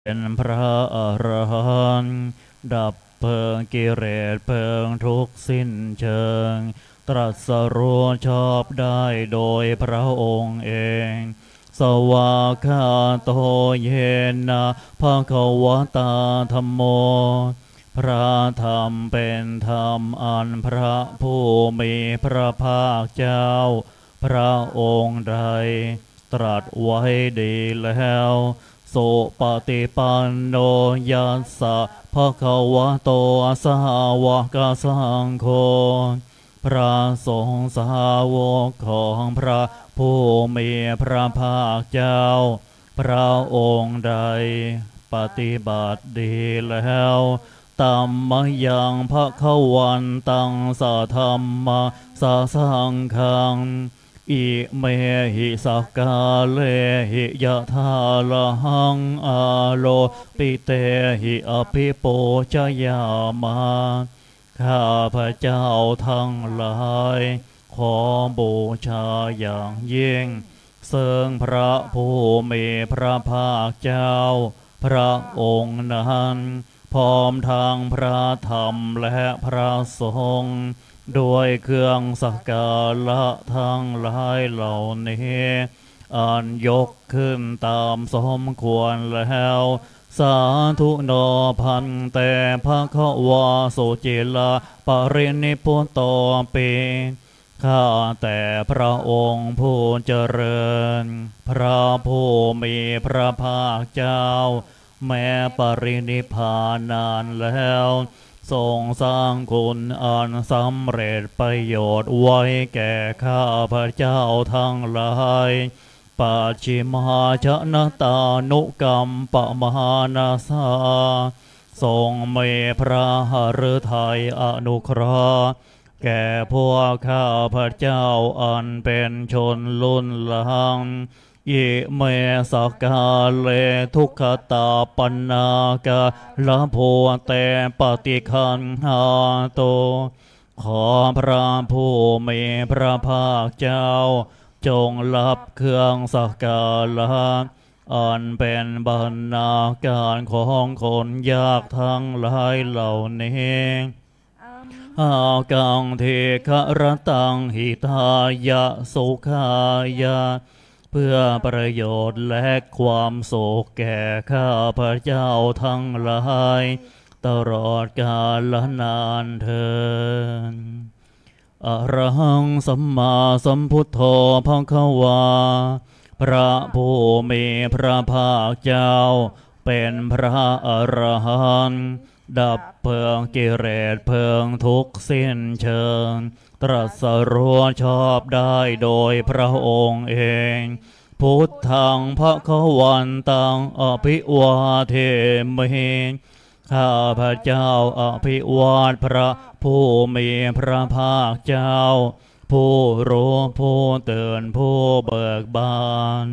เป็นพระอรหันต์ดับเพลิงกิเลสเพลิงทุกข์สิ้นเชิงตรัสรู้ชอบได้โดยพระองค์เองสวากขาโตเยนะภควตาธัมโมพระธรรมเป็นธรรมอันพระผู้มีพระภาคเจ้าพระองค์ใดตรัสไว้ดีแล้วสุปฏิปันโนยัสสะภะคะวะโตสาวกสังโฆพระสงฆ์สาวกของพระผู้มีพระภาคเจ้าพระองค์ใดปฏิบัติดีแล้วตัมมยังภะคะวันตังสะธัมมาสะสังฆังอิเมหิสักกาเลหิยะธาละหังอาโลปิเตหิอภิปูชยามาข้าพระเจ้าทั้งหลายขอบูชาอย่างยิ่งซึ่งพระผู้มีพระภาคเจ้าพระองค์นั้นพร้อมทางพระธรรมและพระสงฆ์ด้วยเครื่องสักการะทั้งหลายเหล่านี้อันยกขึ้นตามสมควรแล้วสาธุโนพันแต่ภควาสุจิลาปรินิพุตโตปิข้าแต่พระองค์ผู้เจริญพระผู้มีพระภาคเจ้าแม้ปรินิพพานนานแล้วทรงสร้างคุณอันสำเร็จประโยชน์ไว้แก่ข้าพระเจ้าทั้งหลายปัจฉิมาชนะตานุกรรมปมหานาสาทรงมีพระหฤทัยอนุเคราะห์แก่พวกข้าพระเจ้าอันเป็นชนรุ่นหลังอิเมสักกาเลทุกขตาปัญนากาละโพเตปฏิคันหาโตขอพระผู้มีพระภาคเจ้าจงรับเครื่องสักการะอันเป็นบรรณาการของคนยากทั้งหลายเหล่านี้อากังเทครตังหิทายะสุขายะเพื่อประโยชน์และความสุขแก่ข้าพระเจ้าทั้งหลายตลอดกาลนานเทินอะระหังสัมมาสัมพุทโธภควาพระผู้มีพระภาคเจ้าเป็นพระอรหันต์ดับเพลิงกิเลสเพลิงทุกข์สิ้นเชิงตรัสรู้ชอบได้โดยพระองค์เองพุทธังภควันตังอภิวาเทมิข้าพระเจ้าอภิวาทพระผู้มีพระภาคเจ้าผู้รู้ผู้ตื่นผู้เบิกบาน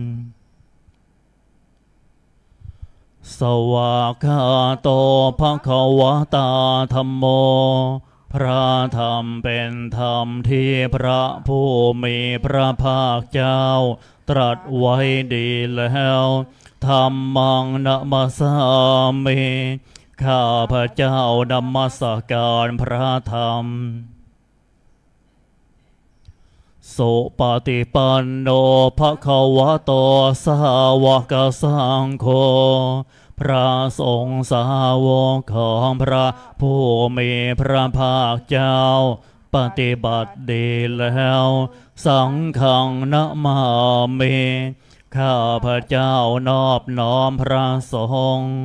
สวากขาโตภควตาธัมโมพระธรรมเป็นธรรมที่พระผู้มีพระภาคเจ้าตรัสไว้ดีแล้วธัมมังนะมัสสามิข้าพระเจ้านมัสการพระธรรมสุปฏิปันโนภควโตสาวกสังโฆพระสงฆ์สาวกของพระผู้มีพระภาคเจ้าปฏิบัติดีแล้วสังฆังนะมามิข้าพระเจ้านอบน้อมพระสงฆ์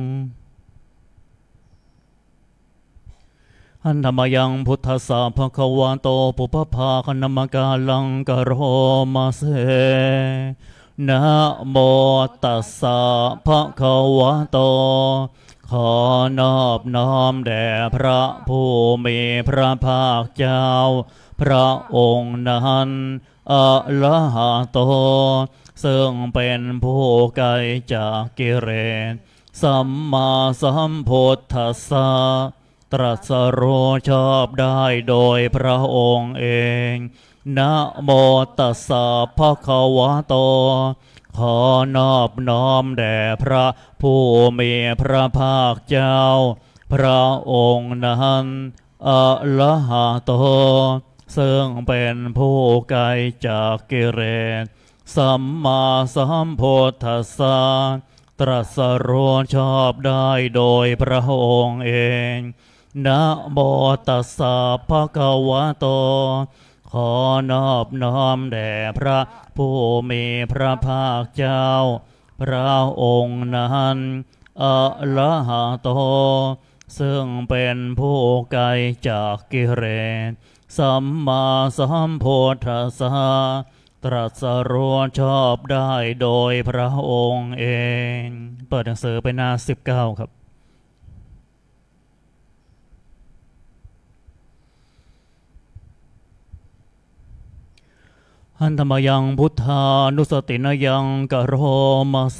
อันธรรมยังพุทธสาภควะโตปุพพาคณมกาลังกโรมาเสนะโมตัสสะภควะโตขอนอบน้อมแด่พระผู้มีพระภาคเจ้าพระองค์นั้นอะระหะโตซึ่งเป็นผู้ไกลจากกิเลสสัมมาสัมพุทธัสสะตรัสรู้ชอบได้โดยพระองค์เองนะโมตัสสะภะคะวะโตขขอนอบน้อมแด่พระผู้มีพระภาคเจ้าพระองค์นั้นอะระหะโตซึ่งเป็นผู้ไกลจากกิเลสสัมมาสัมพุทธัสสะตรัสรู้ชอบได้โดยพระองค์เองนะโมตัสสะภะคะวะโตขอนอบน้อมแด่พระผู้มีพระภาคเจ้าพระองค์นั้นอะระหะโตซึ่งเป็นผู้ไกลจากกิเลสสัมมาสัมพุทธัสสะตรัสรู้ชอบได้โดยพระองค์เองเปิดหนังสือไปหน้า19ครับหันธรรมยังพุทธานุสตินยังกโรมาเส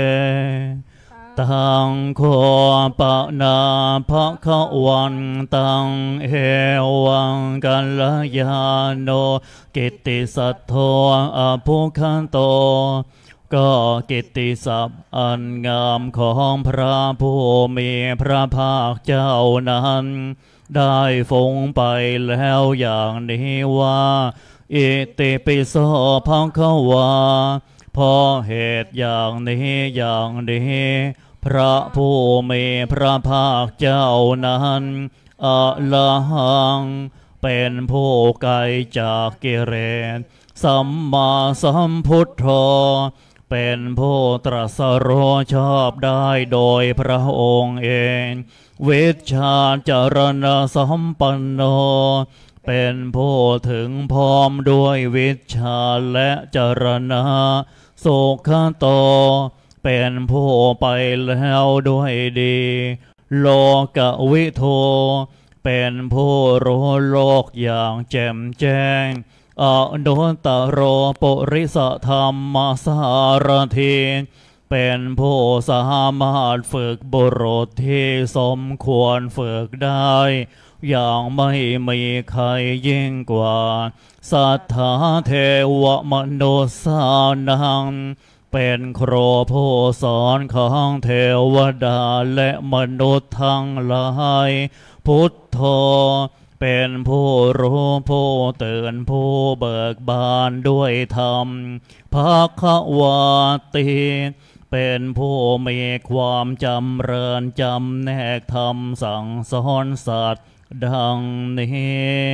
ตังโคปะนาภะคะวันตังเอวังกัลยาโนกิตติสัทโธอภุคันโตก็กิตติศัพท์อันงามของพระผู้มีพระภาคเจ้านั้นได้ฟงไปแล้วอย่างนี้ว่าอิติปิโสภควาพอเหตุอย่างนี้พระผู้มีพระภาคเจ้านั้นอะระหังเป็นผู้ไกลจากกิเลสสัมมาสัมพุทโธเป็นผู้ตรัสรู้ชอบได้โดยพระองค์เองวิชชาจารณะสัมปันโนเป็นผู้ถึงพร้อมด้วยวิชชาและจารณะสุขโตเป็นผู้ไปแล้วด้วยดีโลกวิโทเป็นผู้รู้โลกอย่างแจ่มแจ้งอนุตตโรปุริสธรรมสารถีเป็นผู้สามารถฝึกบุรุษที่สมควรฝึกได้อย่างไม่มีใครยิ่งกว่าสัทธาเทวมนุษสานังเป็นครูผู้สอนของเทวดาและมนุษย์ทั้งหลายพุทโธเป็นผู้รู้ผู้ตื่นผู้เบิกบานด้วยธรรมภควาติเป็นผู้มีความจำเริญจำแนกธรรมสั่งสอนสัตว์ดังนี้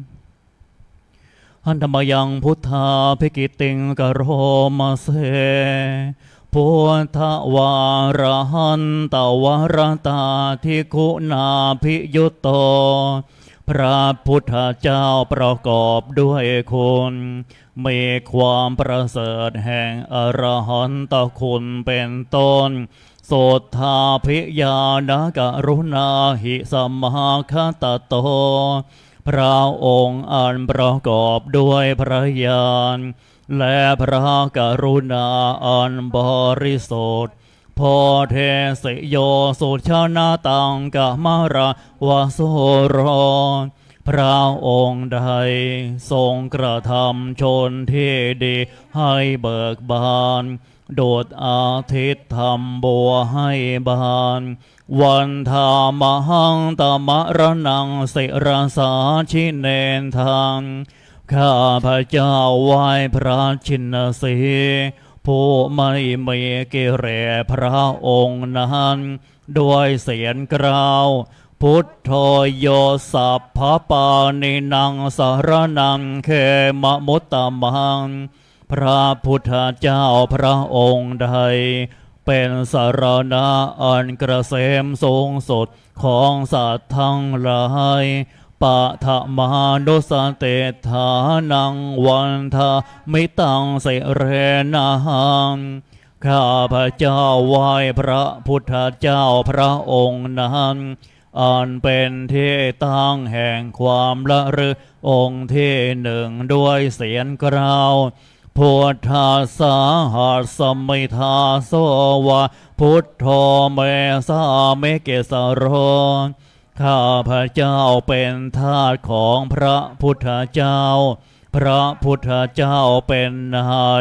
หันธรรมยังพุทธาภิกิติงกโรมาเสพุทธวารหันตวรตาทิคุณาภิยุตโตพระพุทธเจ้าประกอบด้วยคุณมีความประเสริฐแห่งอรหันตคุณเป็นต้นโสธาภิญาณกรุณาหิสมาคตโตพระองค์อันประกอบด้วยพระญาณและพระกรุณาอันบริสุทธิ์โพเทสโยสุชนาตังกมรวโสโรพระองค์ใดทรงกระทำชนที่ดีให้เบิกบานโดดอาทิตย์ทำบัวให้บานวันธามหังตมรนังสิรสาชิเนนทังข้าพระเจ้าไหว้พระชินสีผู้ไม่มีกิเลสพระองค์นั้นด้วยเสียงกล่าวพุทโธโยสัพพปานินังสารนังเขมมุตตมังพระพุทธเจ้าพระองค์ใดเป็นสารณะอันเกษมสูงสุดของสัตว์ทั้งหลายปะทะมานุสเตฐานังวันทามิตังเสเรนะหังข้าพระเจ้าไหว้พระพุทธเจ้าพระองค์นั้นอันเป็นที่ตั้งแห่งความละลึกองค์ที่หนึ่งด้วยเสียงกล่าวพุทธาสาหัสมิทาโสวะพุทโธเมสาเมเกสโรข้าพระเจ้าเป็นทาสของพระพุทธเจ้าพระพุทธเจ้าเป็นนาย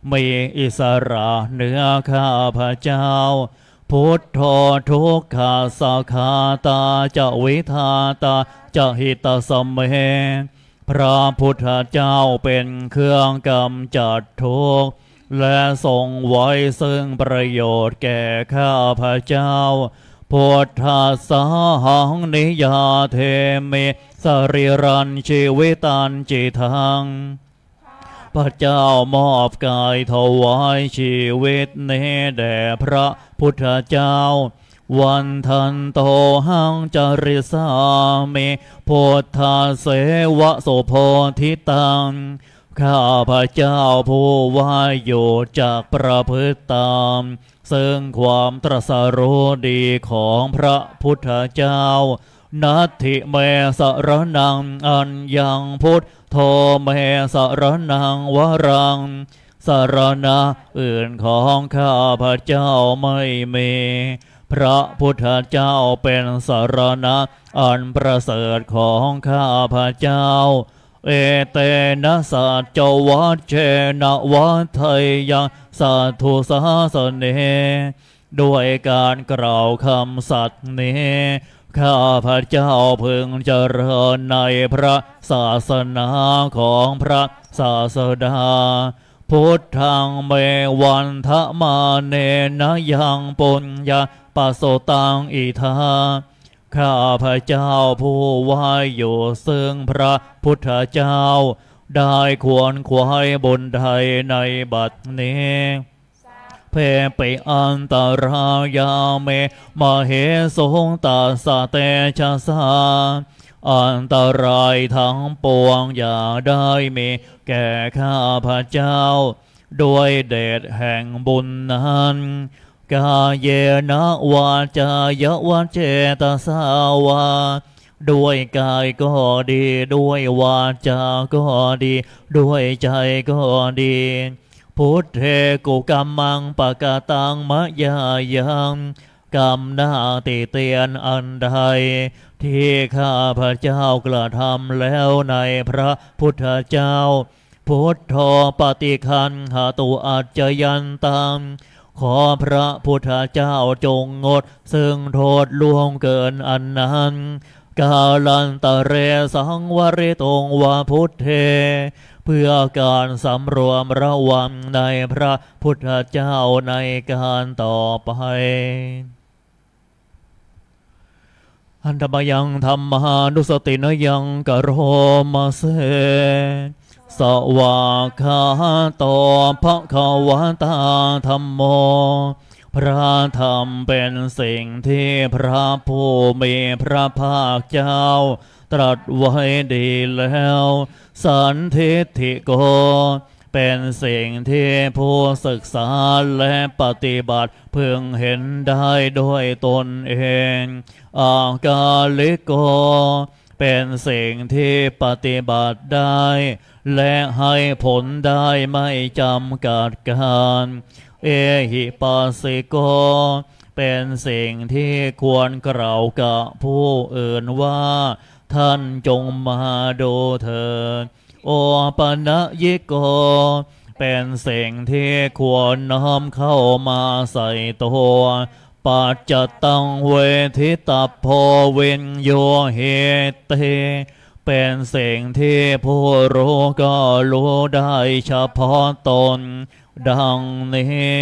มีอิสระเหนือข้าพเจ้าพุทโธทุกขาสัคาตาจะวิทาตาจะหิตสมเมพระพุทธเจ้าเป็นเครื่องกำจัดทุกข์และทรงไว้ซึ่งประโยชน์แก่ข้าพเจ้าพุทธัสสะหังนิยาเทมิสริรันชีวิตันจิทังพระเจ้ามอบกายถวายชีวิตนี้แด่พระพุทธเจ้าวันทันโตหังจริสามิพุทธาเสวะโสโพธิตังข้าพระเจ้าผู้ว่าอยู่จากประพฤติตามซึ่งความตรัสรู้ดีของพระพุทธเจ้านัตถิเมสรนังอัญญังพุทโธเมสรนังวรังสรณะอื่นของข้าพระเจ้าไม่มีพระพุทธเจ้าเป็นสรณะอันประเสริฐของข้าพระเจ้าเอเตนะสัจจวัชเชนะวัฏไทยังสัทธุสาสเนด้วยการกล่าวคำสัตย์นี้ข้าพระเจ้าพึงเจริญในพระศาสนาของพระศาสดาพุทธังเมวันทะมาเนนะยังปุญญาปโสตังอิทาข้าพระเจ้าผู้ว่าอยู่ซึ่งพระพุทธเจ้าได้ควรขวายบุญใดในบัดนี้เพปิอันตรายาเมมเหสงตาสะเตชะสาอันตรายทั้งปวงอย่าได้มีแก่ข้าพระเจ้าด้วยเดชแห่งบุญนั้นกาเยนะวาจายะวะเจตสาวาด้วยกายก็ดีด้วยวาจาก็ดีด้วยใจก็ดีพุทเทกุกัมมังปะกะตังมะยายังกรรมหน้าติเตียนอันใดที่ข้าพระเจ้ากระทำแล้วในพระพุทธเจ้าพุทโธปฏิคันหาตุอัจจยันตังขอพระพุทธเจ้าจงงดซึ่งโทษล่วงเกินอันนั้นกาลันตะเรสังวริตงวาพุทเทเพื่อการสำรวมระวังในพระพุทธเจ้าในการต่อไปอันธมยังธรรมานุสตินยังกโรมาเสสวากขาโตภควตาธัมโมพระธรรมเป็นสิ่งที่พระผู้มีพระภาคเจ้าตรัสไว้ดีแล้วสันทิฏฐิโกเป็นสิ่งที่ผู้ศึกษาและปฏิบัติพึงเห็นได้ด้วยตนเองอากาลิโกเป็นสิ่งที่ปฏิบัติได้และให้ผลได้ไม่จำกัดการเอหิปัสสิโกเป็นสิ่งที่ควรกล่าวกับผู้อื่นว่าท่านจงมาดูเถิดโอปัญญิโกเป็นสิ่งที่ควรน้อมเข้ามาใส่ตัวปัจจตังเวทิตาโพวินโยเหเตเป็นสิ่งที่ผู้รู้ก็รู้ได้เฉพาะตนดังนี้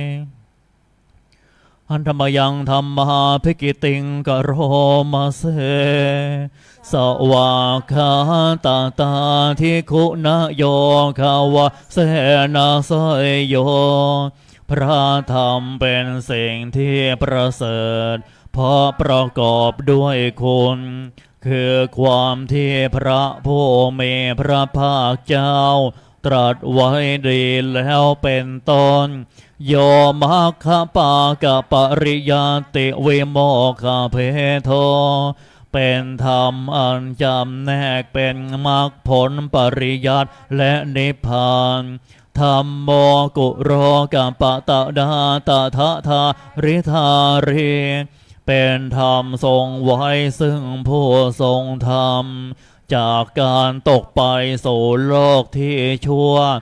อันธรรมยังธรรมาภิกิติงกโรมาเสสวากขาตาตาทิคุณโยขาวะเสนาสยโยพระธรรมเป็นสิ่งที่ประเสริฐเพราะประกอบด้วยคุณคือความที่พระผู้มีพระภาคเจ้าตรัสไว้ดีแล้วเป็นต้นโยมัคคะปากะปริยติวิโมคขเพโทเป็นธรรมอันจำแนกเป็นมรรคผลปริยัติและนิพพานธรรมโมกุโรกัปปะตะดาตะทะทาริธาริเป็นธรรมทรงไว้ซึ่งผู้ทรงธรรมจากการตกไปสู่โลกที่ชั่ว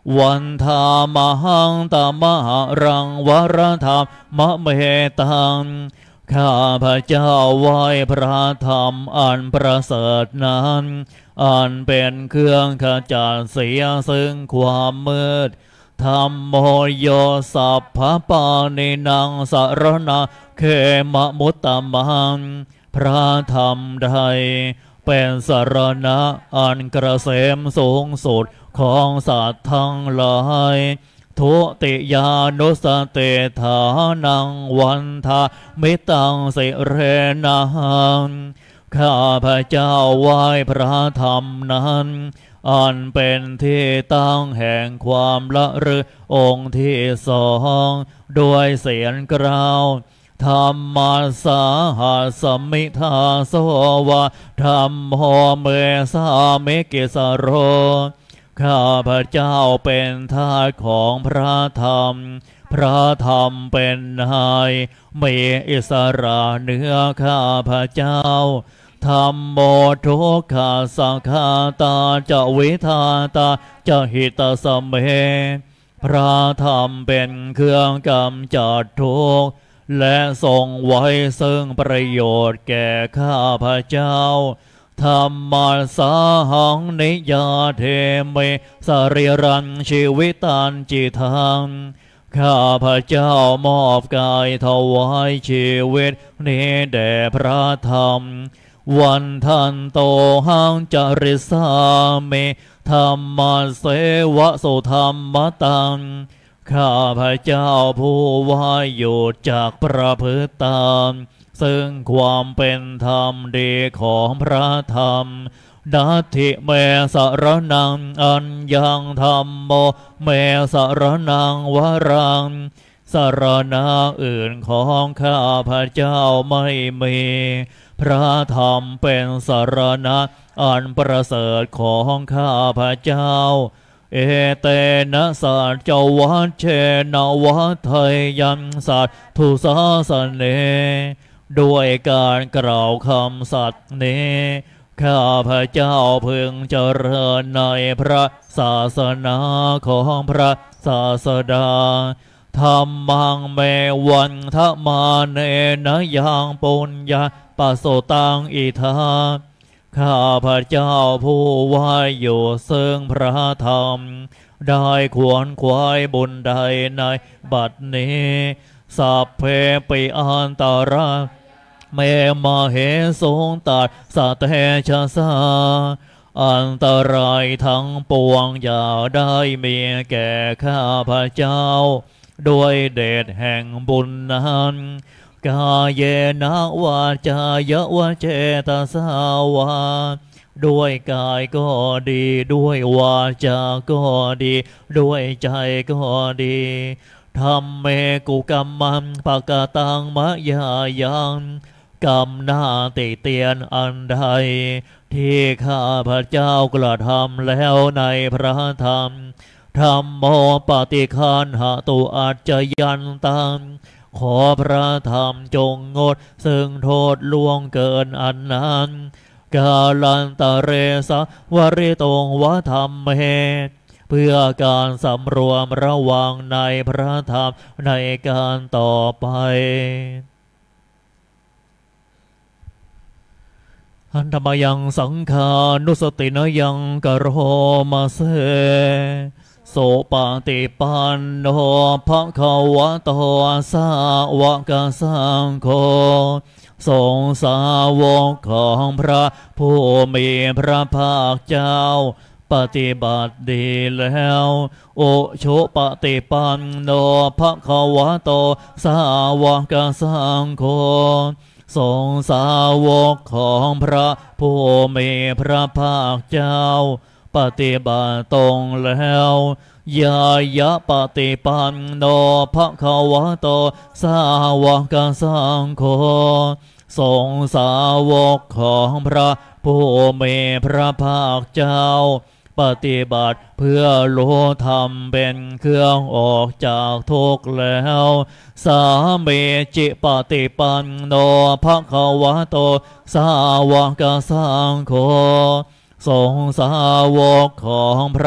วันธามหังตมหารังวรธรรมเมตังข้าพระเจ้าไหว้พระธรรมอันประเสริฐนั้นอันเป็นเครื่องขจัดเสียซึ่งความมืดธัมโมโยสัพพปานินังสรณะเขมะมุตตมังพระธรรมใดเป็นสรณะอันเกษมสูงสุดของสัตว์ทั้งหลายทุติยานุสติฐานังวันทามิตังสิเรนังข้าพระเจ้าไหว้พระธรรมนั้นอันเป็นที่ตั้งแห่งความละลึกองค์ที่สองด้วยเสียงกล่าวธรรมัสสาหัสมิทาโสวะธรรมโหเมสามิกิสโรข้าพระเจ้าเป็นทาสของพระธรรมพระธรรมเป็นนายมีอิสระเหนือข้าพระเจ้าธรรมโมทุกขาสังฆาตาจะวิทาตาจะหิตสเมพระธรรมเป็นเครื่องกำจัดทุกข์และทรงไว้ซึ่งประโยชน์แก่ข้าพระเจ้าธรรมัสสาหังนิยาเทเมสริรันชีวิตันจิตังข้าพระเจ้ามอบกายถวายชีวิตนี้แด่พระธรรมวันทันโตหังจริสามิธรรมเสวะสุธรรมตังข้าพระเจ้าผู้ว่าอยู่จากประพฤติตามซึ่งความเป็นธรรมดีของพระธรรมนัตถิเมสรนังอัญญังธรรมโมเมสรนังวรังสรณะอื่นของข้าพระเจ้าไม่มีพระธรรมเป็นสรณะอันประเสริฐของข้าพระเจ้าเอเตนะสัจวัชเชนวัฏไทยันสัตถุสาสเนด้วยการกล่าวคำสัตย์นี้ข้าพระเจ้าพึงเจริญในพระศาสนาของพระศาสดาธรรมังเมวันทมาเนนะยังปุญญาปโสตังอิทาข้าพระเจ้าผู้ว่าอยู่ซึ่งพระธรรมได้ขวนขวายบุญใดในบัดนี้สัพเพปิอันตระเมมาเหสงตัดสัตเทชะสาอันตรายทั้งปวงอย่าได้มีแก่ข้าพระเจ้าด้วยเดชแห่งบุญนั้นกายเยนะวาจายวเจตสาวาด้วยกายก็ดีด้วยวาจาก็ดีด้วยใจก็ดีธรรมเมกุกัมมังปะกะตังมะยายังกรรมหน้าติเตียนอันใดที่ข้าพระเจ้ากระทำแล้วในพระธรรมธรรมโมปฏิคันหตุอัจจยันตังขอพระธรรมจงงดซึ่งโทษล่วงเกินอันนั้นกาลันตะเรสะวริตงวธรรมเหตุเพื่อการสำรวมระวังในพระธรรมในการต่อไปอันธรรมยังสังขานุสตินยังกโรมาเสโสปฏิปันโนภควโตสาวกสังโฆทรงสาวกของพระผู้มีพระภาคเจ้าปฏิบัติดีแล้วโอโชปฏิปันโนภควโตสาวกสังโฆทรงสาวกของพระผู้มีพระภาคเจ้าปฏิบัติตรงแล้วยายะปฏิปันโนภควโตสาวกสังโฆทรงสาวกของพระผู้มีพระภาคเจ้าปฏิบัติเพื่อรู้ธรรมเป็นเครื่องออกจากทุกข์แล้วสามีจิปฏิปันโนภควโตสาวกสังโฆทรงสาวกของพระผ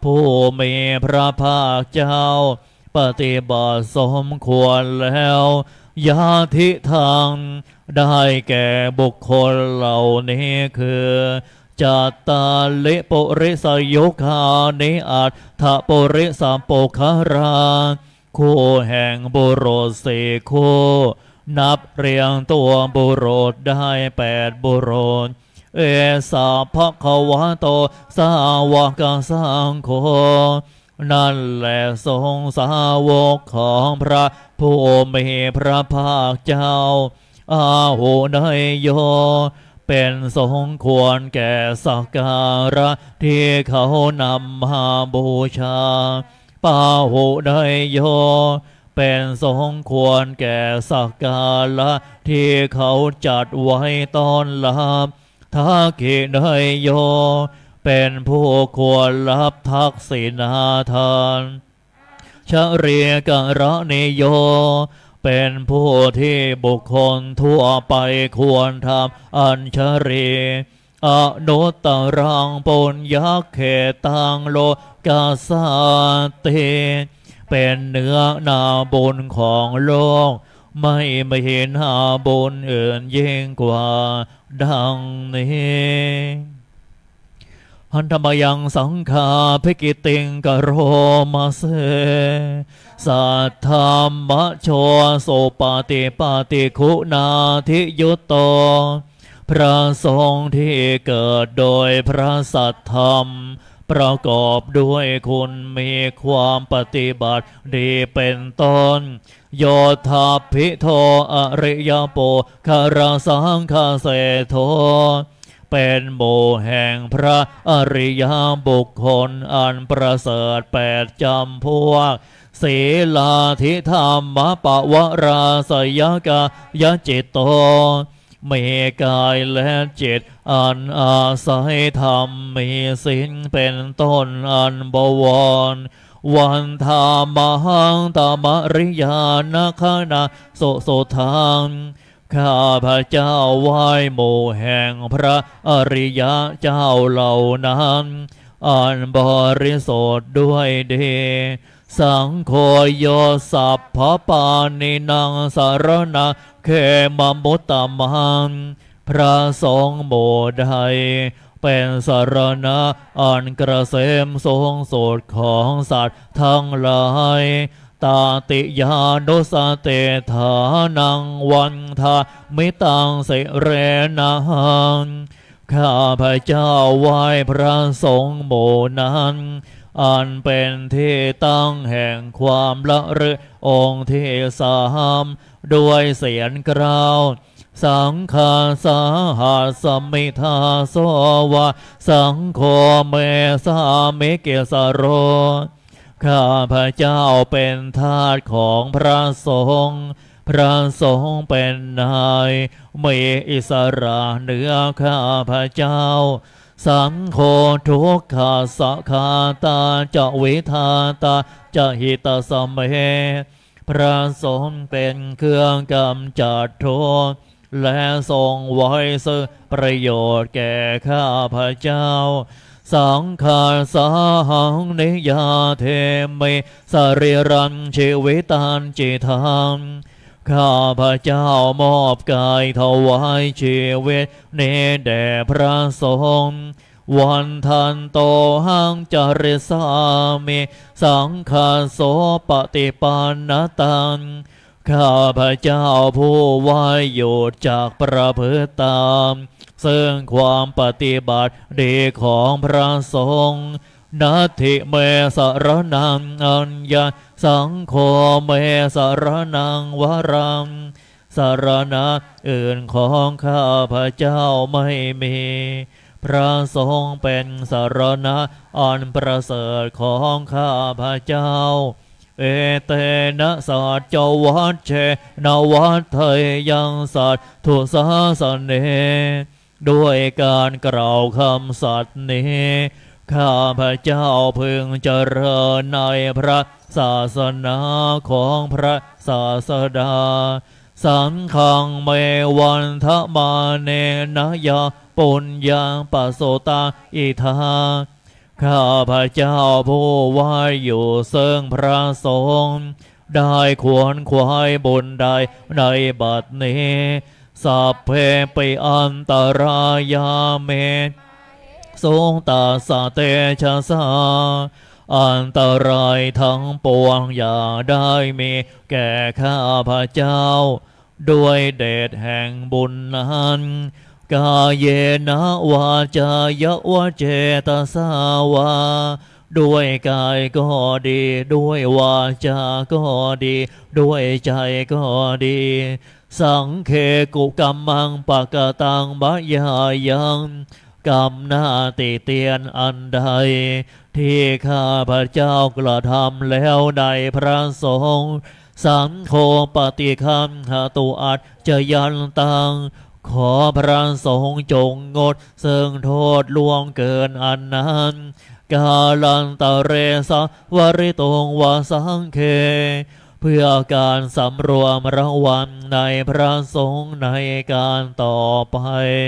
ผู้มีพระภาคเจ้าปฏิบัติสมควรแล้วยาทิทางได้แก่บุคคลเหล่านี้คือจัตตาลิปุริสยุคานิอัตถปุริสัมปุคาราคู่แห่งบุรุษสี่คู่นับเรียงตัวบุรุษได้8บุรุษเอสาภควะโตสาวกสังโฆนั่นแหละทรงสาวกของพระผู้มีพระภาคเจ้าอาหุเนยโยเป็นสมควรแก่สักการะที่เขานำมาบูชาปาหุเนยโยเป็นสมควรแก่สักการะที่เขาจัดไว้ต้อนรับทักขิเนยโยเป็นผู้ควรรับทักษิณาทานชเรียกระนิโยเป็นผู้ที่บุคคลทั่วไปควรทำอัญชรีอนุตตรังปุญญเขตังโลกาสาติเป็นเนื้อนาบุญของโลกไม่เห็นหาบุญอื่นยิ่งกว่าดังนี้หันธรรมยังสังฆาภิกิติงกโรมาเสสัทธามะโชโสปาติปาติคุณาทิยุตโตพระสงฆ์ที่เกิดโดยพระสัทธรรมประกอบด้วยคุณมีความปฏิบัติดีเป็นต้นโยธาภิโทอริยโปคาราสังฆเสโทเป็นหมู่แห่งพระอริยบุคคลอันประเสริฐ8จำพวกศีลาธิธรรมปวราสยกายจิตโตมีกายและจิตอันอาศัยธรรมมีศีลเป็นต้นอันบวรวันธามหังตมริยานาคนาโสโสทังข้าพระเจ้าไหว้หมู่แห่งพระอริยเจ้าเหล่านั้นอันบริสุทธิ์ด้วยดีสังโฆโยสัพพปานินังสารณะเขมมุตตมังพระสงฆ์หมู่ใดเป็นสารณะอันเกษมสูงสุดของสัตว์ทั้งหลายตาติยานุสเตฐานังวันทามิตังสิเรนังข้าพระเจ้าไหว้พระสงฆ์หมู่นั้นอันเป็นที่ตั้งแห่งความละลึกองค์ที่สามด้วยเสียงกล่าวสังฆาสาหัสมิทาโสวะสังโฆเมสามิเกสโรข้าพระเจ้าเป็นทาสของพระสงฆ์พระสงฆ์เป็นนายมีอิสระเหนือข้าพระเจ้าสังโฆทุกขาสคาตาจะวิทาตาจะหิตสเมพระสงฆ์เป็นเครื่องกำจัดทุกข์และทรงไว้ซึ่งประโยชน์แก่ข้าพระเจ้าสังฆาสาหังนิยาเทมิสริรันชีวิตันจิตังข้าพระเจ้ามอบกายถวายชีวิตนี้แด่พระสงฆ์วันทันโตหังจาริสามิสังฆาโสปฏิปันนตังข้าพระเจ้าผู้ไหวอยู่จากประพฤติตามซึ่งความปฏิบัติดีของพระสงฆ์นัตถิเมสรนังอัญญสังโฆเมสรนังวรังสารณะอื่นของข้าพระเจ้าไม่มีพระสงฆ์เป็นสารณะอันประเสริฐของข้าพระเจ้าเอเตนะสัจจวัชเชนวัฏเทยังสัตถุสาสเนด้วยการกล่าวคำสัตย์นี้ข้าพระเจ้าพึงเจริญในพระศาสนาของพระศาสดาสังฆังเมวันทมาเนนะยาปุญญังปัสโสตาอิทาข้าพเจ้าผู้ไหว้อยู่ซึ่งพระสงฆ์ได้ขวนขวายบุญใดในบัดนี้สัพเพปิอันตรายาเมสงตาสะเตชะสาอันตรายทั้งปวงอย่าได้มีแก่ข้าพเจ้าด้วยเดชแห่งบุญนั้นกายเยนะวาจายวะเจตสาวาด้วยกายก็ดีด้วยวาจาก็ดีด้วยใจก็ดีสังเคกุกัมมังปะกตังบะยายังกรรมหน้าติเตียนอันใดที่ข้าพเจ้ากระทำแล้วในพระสงฆ์สังโฆปฏิคัมหตุอัจจยันตังขอพระสงฆ์จงงดซึ่งโทษล่วงเกินอันนั้นกาลันตะเรสะวริตงวาสังเคเพื่อการสำรวมระวังในพระสงฆ์ในการต่อไป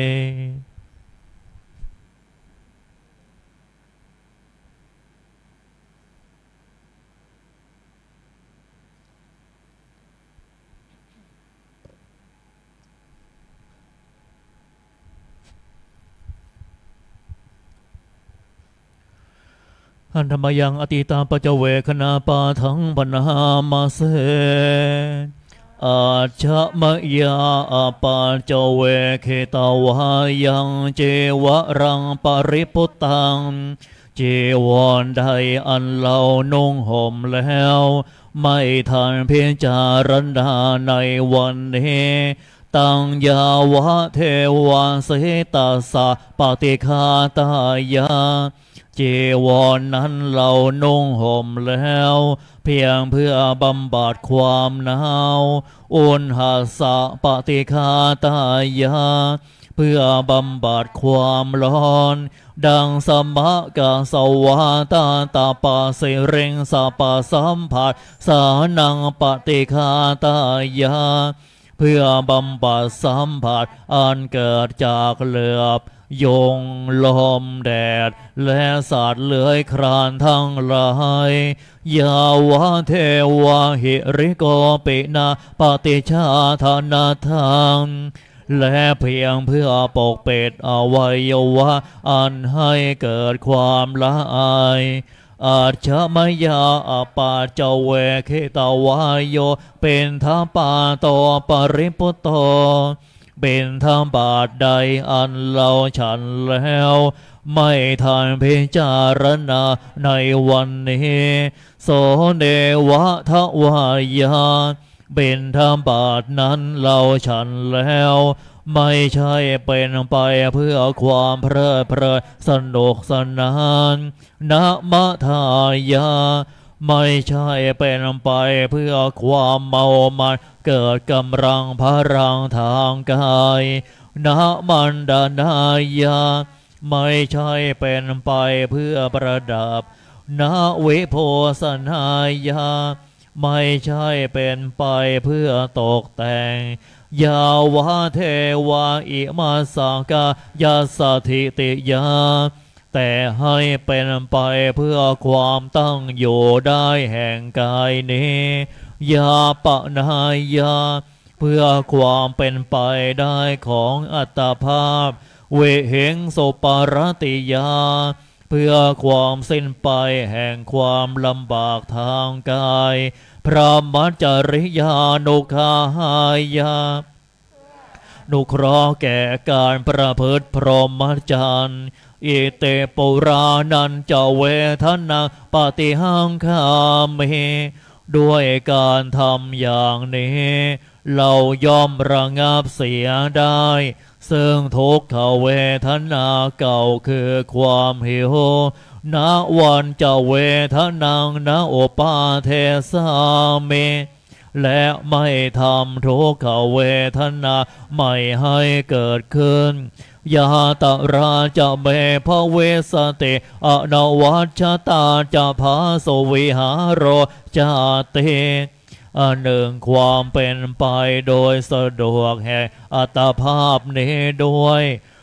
อันธรรมยังอติตาปจเวคณาปาทังปนามาเสอาชะมะยาอาปาจเวเคตาวายังเจวะรังปริปุตตังเจวรใดอันเรานุ่งห่มแล้วไม่ทันเพียงจารณาในวันนี้ตังยาวะเทวาเสตาสะปฏิคาตายาเจวรนั้นเรานุ่งห่มแล้วเพียงเพื่อบำบัดความหนาวอุณหสะปฏิคาตายาเพื่อบำบัดความร้อนดังสมะกาสวาตาตาปาเสเริงสาปาสัมผัสสานังปฏิคาตายาเพื่อบำบัดสัมผัสอันเกิดจากเหลือบยงลมแดดและสัตว์เลื้อยคลานทั้งหลายยาวะเทวะหิริโกปินาปฏิชาธนาทังและเพียงเพื่อปกปิดอวัยวะอันให้เกิดความละอายอาชมยาอปาจเวเคตาวายโยเป็นทัปาโตปริปุตโตเป็นธรรมบาทใดอันเราฉันแล้วไม่ทันพิจารณาในวันนี้โสเนวะทวายาเป็นธรรมบาทนั้นเราฉันแล้วไม่ใช่เป็นไปเพื่อความเพลิดเพลินสนุกสนานนะมะทายาไม่ใช่เป็นไปเพื่อความเมามันเกิดกำลังพลังทางกายนะมันดานายาไม่ใช่เป็นไปเพื่อประดับนะวิโพสนายาไม่ใช่เป็นไปเพื่อตกแต่งยาวะเทวาอิมาสากายาสถิติยาแต่ให้เป็นไปเพื่อความตั้งอยู่ได้แห่งกายนี้ยาปะนายาเพื่อความเป็นไปได้ของอัตภาพเวเหงโสปารติยาเพื่อความสิ้นไปแห่งความลำบากทางกายพระมัจจริยานุคาหายานุเคราะห์แก่การประพฤติพรหมจรรย์อิเตปุรานันจะเวทนาปฏิหังคามิด้วยการทำอย่างนี้เราย่อมระงับเสียได้ซึ่งทุกขเวทนาเก่าคือความหิวณวันจะเวทนังณโอปาเทสามิและไม่ทำทุกขเวทนาไม่ให้เกิดขึ้นยาตราจะเมภเวสติอนวัชตาจะภาสวิหารโรจาติอันหนึ่งความเป็นไปโดยสะดวกแห่งอัตภาพนี้ด้วย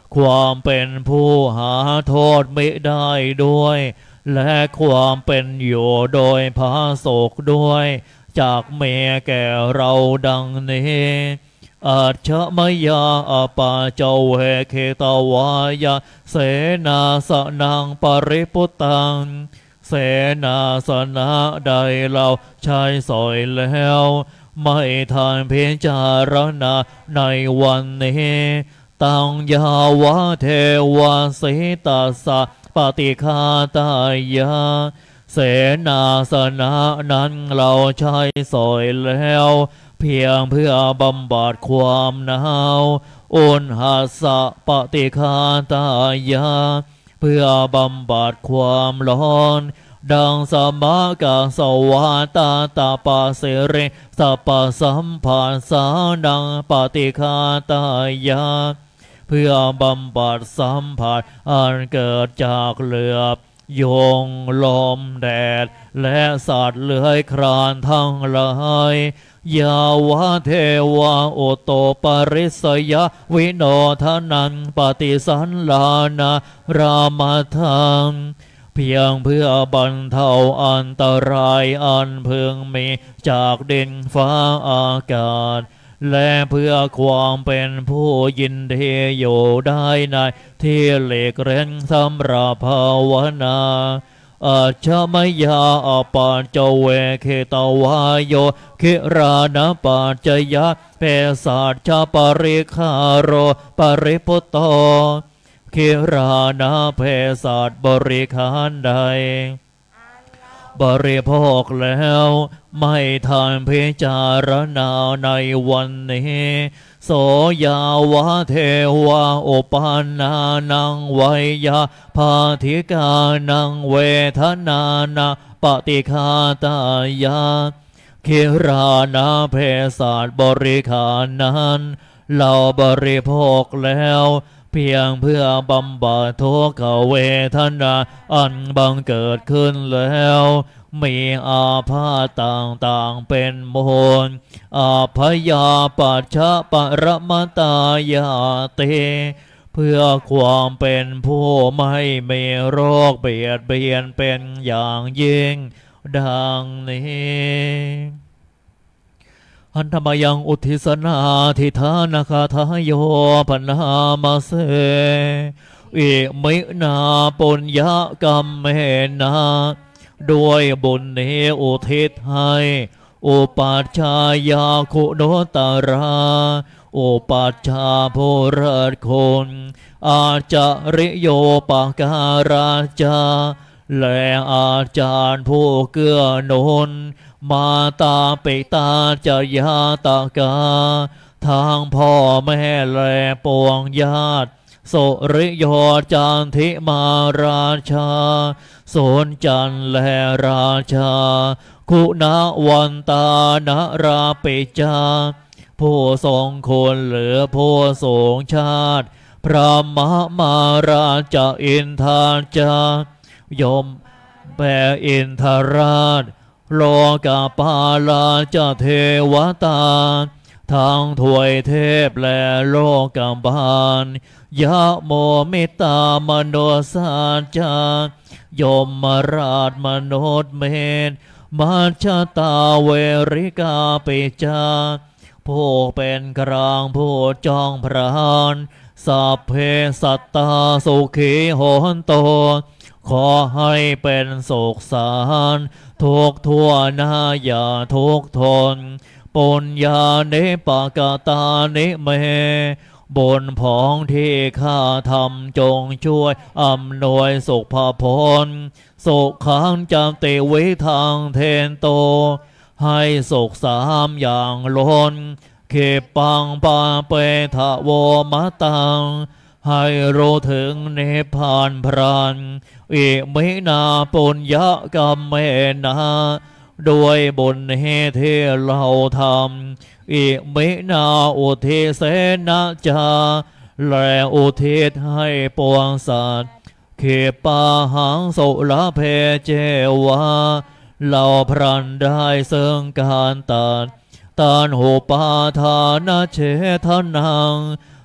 ความเป็นผู้หาโทษไม่ได้ด้วยและความเป็นอยู่โดยพาโศกด้วยจากเมแก่เราดังนี้อาชมยาอปาเจเวเคตวายาเสนาสนังปริปุตตังเสนาสนะใดเราใช้สอยแล้วไม่ทานเพียงจารณาในวันนี้ตังยาวะเทวาสิตาสะปฏิคาตายาเสนาสนะนั้นเราใช้สอยแล้วเพียงเพื่อบำบัดความหนาวอุณหสะปฏิคาตายาเพื่อบำบัดความร้อนดังสมกาสวาตาตาปาเสเรสัปสัมผัสสานังปฏิคาตายาเพื่อบำบัดสัมผัสอันเกิดจากเหลือบยงลมแดดและสัตว์เลื้อยคลานทั้งหลายยาวะเทวาโอโตปริสยวิโนทนันปฏิสันลานารามาทังเพียงเพื่อบรรเทาอันตรายอันพึงมีจากดินฟ้าอากาศและเพื่อความเป็นผู้ยินดีอยู่ได้ในที่หลีกเร้นสำหรับภาวนาอาชมยาอปาจเวเคตวายโยคิรานะปัจจยะเภสัชปริคาโรปริพุตโตคิรานะเภสัชบริขารใดบริโภคแล้วไม่ทานพิจารณาในวันนี้โสยาวะเทวาอุปานานังวัยยาภาธิกานังเวทนานาปฏิคาตายาคิรานะเภสัชบริขารนั้นเราบริโภคแล้วเพียงเพื่อบำบัดทุกขเวทนาอันบังเกิดขึ้นแล้วมีอาพาธต่างๆเป็นมูลอาพยาปัจฉปรมตายาเตเพื่อความเป็นผู้ไม่มีโรคเบียดเบียนเป็นอย่างยิ่งดังนี้อันธรรมยังอุทิศนาทิธานาคาทายโยปนามาเสอิมินาปุญญกรรมเมนาด้วยบุญนี้อุทิศให้อุปัชฌายาคุณตราอุปัชฌาย์ผู้เลิศคุณอาจาริโยปการาจาและอาจารย์ผู้เกื้อหนุนมาตาปิตาจยาตากาทางพ่อแม่และปวงญาติสุริโยจันทิมาราชาโสนจันและราชาคุณวันตานาราปิจาผู้ทรงคุณเหลือผู้สูงชาติพระมหามาราชอินทาจายมแปอินทราชโลกาปาลาจเทวตาทางถวยเทพและโลกบาลยะโมมิตามโนสาจายมราชมนุษย์เมธมัชฌตาเวริกาปิจาผู้เป็นกลางผู้จองพรานสัพเพสัตตาสุขีโหนโตขอให้เป็นสุขสารทุกทั่วหน้าอย่าทุกทนปุญญาเนปกตานิเมบนผองที่ข้าทำจงช่วยอำนวยสุขพลสุขขังจำติวิทางเทนโตให้สุขสามอย่างล้นเขปังปาเปทะโวมะตังให้รู้ถึงนิพพานพรันอิมินาปุญญกรรมเมนาด้วยบุญเหตุที่เราทำอิมินาอุทิเสนะจาและอุทิศให้ปวงสัตว์เขปาหังสุลเพเจวาเราพรันได้ซึ่งการตัดตานหูปาทานาเชทนัง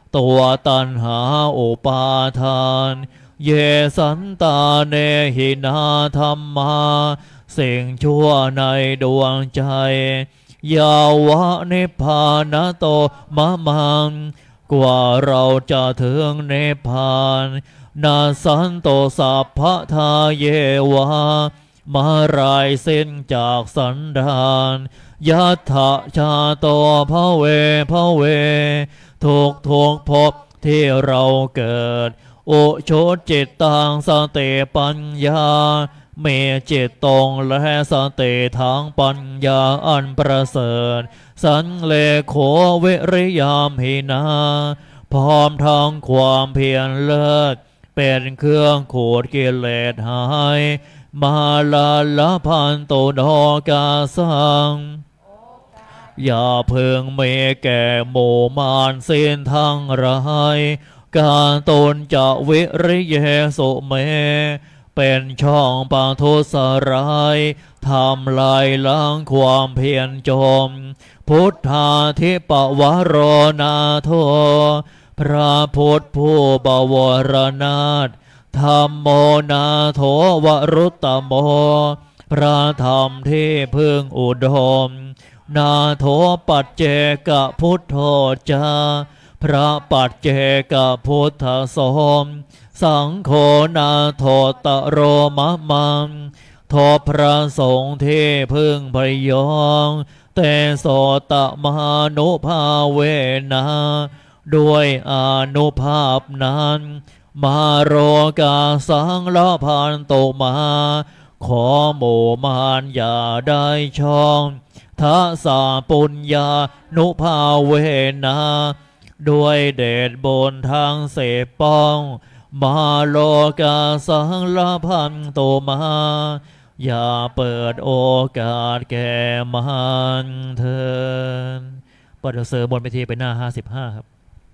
ตัวตัณหาอุปาทานเยสันตาเนหินาธรรมาสิ่งชั่วในดวงใจยาวะนิพพานโตมะมังกว่าเราจะถึงนิพพานนาสันโตสัพพทาเยวะมารายสิ้นจากสันดานยัตถะชาโตภเวภเวทุกภพที่เราเกิดอุชุจิตตังสติปัญญาเมจิตตรงและสติทางปัญญาอันประเสริฐสันเลโขวิริยามหินาพร้อมทางความเพียรเลิศเป็นเครื่องขูดกิเลสหายมาลาลพันโตดอกาสังอย่าเพิ่งมีแก่หมู่มารสิ้นทั้งหลายการตนจะวิริยสุเมเป็นช่องปาทุสร้ายทำลายล้างความเพียรจมพุทธาธิปวโรนาโทพระพุทธผู้บวรนาถธรรมโมนาโถวรุตตโมพระธรรมที่พึ่งอุดมนาโถปัจเจกพุทโธจาพระปัจเจกพุทธสมสังโฆนาโถตโรมะมังโทพระสงฆ์ที่พึ่งพยองแต่โสตมานุภาเวนะด้วยอนุภาพนั้นมาโรกาสังละพันโตมาขอหมู่มารอย่าได้ช่องทัสสะปุญญานุภาเวนะด้วยเดชบนทางเสพป้องมาโลกาสังละพันโตมาอย่าเปิดโอกาสแก่มันเถิดเปิดเสริมบนเวทีไปหน้า55ครับ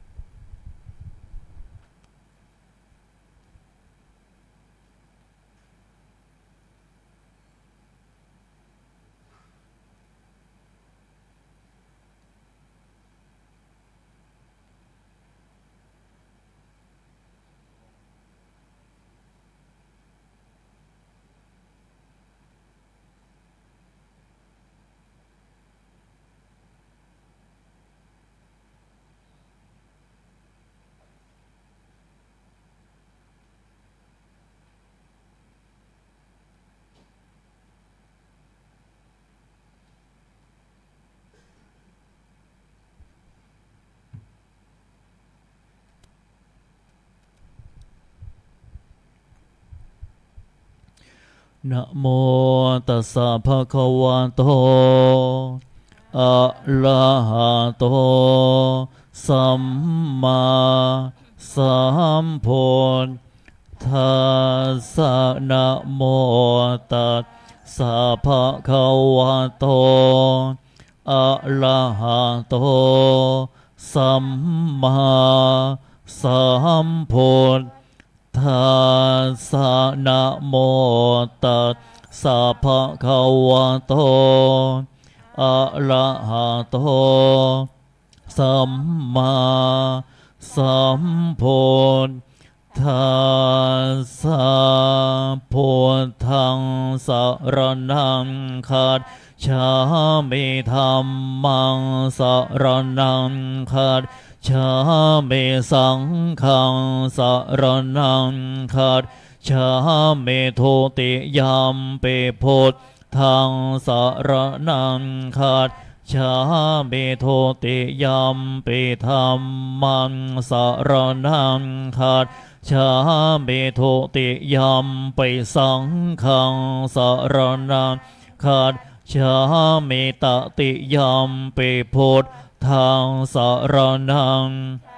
นะโมตัสสะภะคะวะโตอะระหะโตสัมมาสัมพุทธัสสะนะโมตัสสะภะคะวะโตอะระหะโตสัมมาสัมพุทธัสสะนะโมตัสสะภะคะวะโตอะระหะโตสัมมาสัมพุทธัสสะพุทธังสรณังคัจฉามิธัมมังสรณังคัจฉามิสังฆังสรณังคัจฉามิทุติยัมปิพุทธังสรณังคัจฉามิทุติยัมปิธัมมังสรณังคัจฉามิทุติยัมปิสังฆังสรณังคัจฉามิตติยัมปิพุทธังสรณัง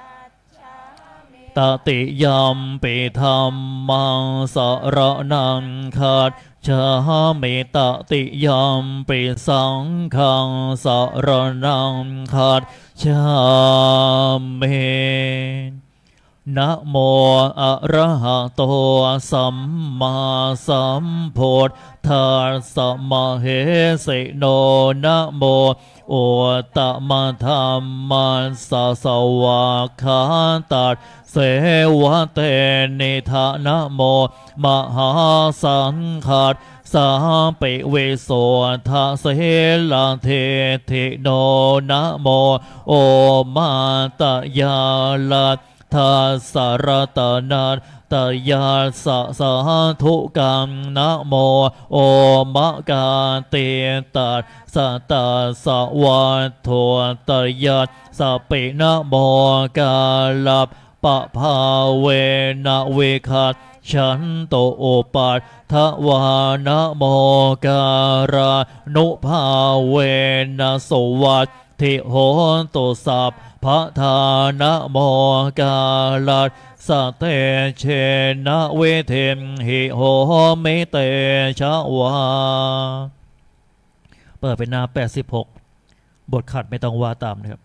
ตติยัมปิธัมมังสรณังคัจฉามิตติยัมปิสังฆังสรณังคัจฉามินะโมอะระหะโตสัมมาสัมพุทธัสสะมะเหสิโนนะโมโอตมะธัมมัสสะสวากขาตัสเสวะเตนิทานะโมมหาสังฆัสสาปิเวโสทะเสลาเทธิโนนะโมโอมาตยาลัตทัสสรตนัตตยาสะสาธุกังนะโมโอมะกาเตตัสสะตัสสะวัฏโทตยัสสะปินะโมกาลับปะภาเวนะเวคัสฉันโตโอปัฏฐวานะโมการานุภาเวนะสวัสทิโหตุสัพพะทานะโมกาลัสสะเตเชนะเวเทมหิโหมิเตชะวาเปิดเป็นหน้า86บทขัดไม่ต้องว่าตามนะครับ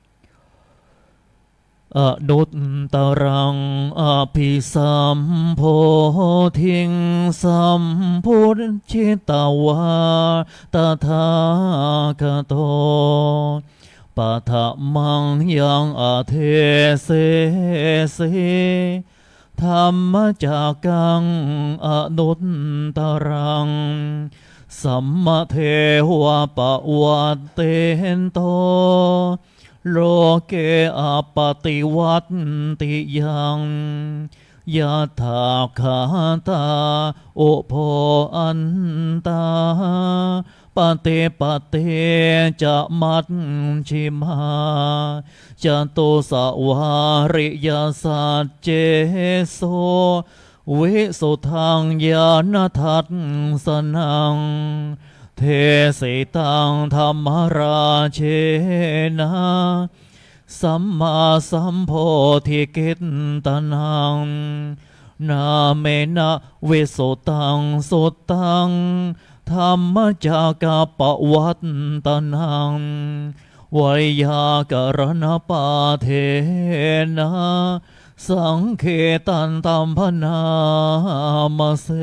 อนุตตรังอภิสัมโพธิงสัมพุทธิตวาตถาคโตปัฏฐมังยังอเทเสสีธรรมจักกังอนุตตรังสัมมาเทวะปะวัตเตนโตโลเกอปติวัตติยังยะถาคาตาโอโพอันตาปเตปเตจะมัดชิมาจะโตสวาริยสัจเจโสวิสุทังญาณทัสสนังเทสิตังธรรมราเชนะสัมมาสัมโพธิกิตตนังนาเมนะวิสุตังสุตังธรรมจักปวัตตนังวยากรณปาเทนะสังเขตันตัมพนามเส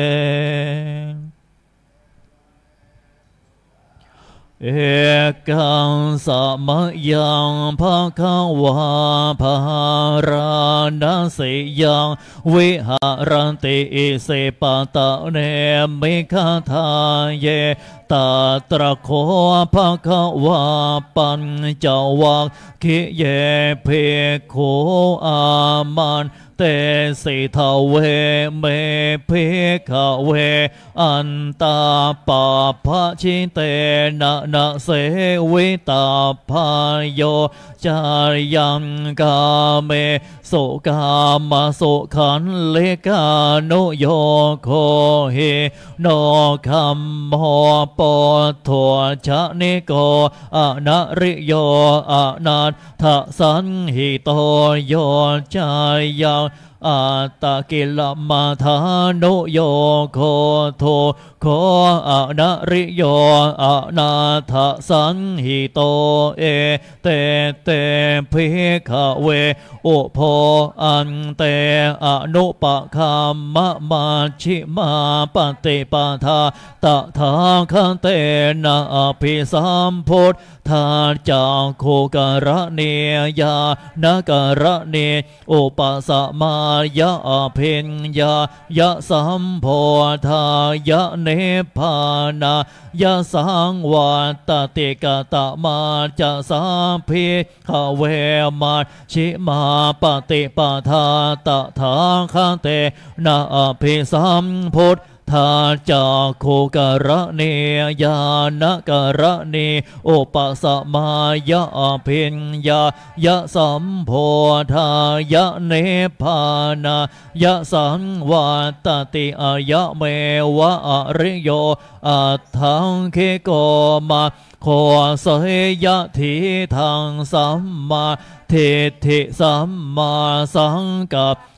เอกังสัมยังภะคะวาภารานัสยังวิหารันติเสปตะเนมิคาทาเยตาตระโคภะคะวาปัญจวัคคิเยเพโคอามันเตสิทาเวเมเพขเวอันตาปาภะชิเตนะนะเสวิตาพายโยจายังกาเมสุกามสุขันเลกานุโยโคเฮโนคัมโมปโทชะนิโกอะนะริโยอะนัตถสันหิโตโยจายังอาตากิลมาธานุโยโคโทโคอะนะริโยอะนาถสันหิโตเอเตเตภิกขเวอุโพอันเตอนุปคัมมะมาชิมาปฏิปทาตถาคเตนะอภิสัมพุทธาจากโคกระเนียานกระเนอุปสมายะเพ็ญญายะสัมโพธายะเนพานายะสังวัตติกตมาจะสัพพิขเวมาชิมาปฏิปทาตถาคเตนะอภิสัมพุทธาจากโคกระเนยานกระเนอุปสมายะเพ็ญญายะสัมโพธายะเนพานายะสังวัตติอายะเมวะอริโยอัตถังเคโกมาโคเสยะทิทังสัมมาทิฏฐิสัมมาสังกัป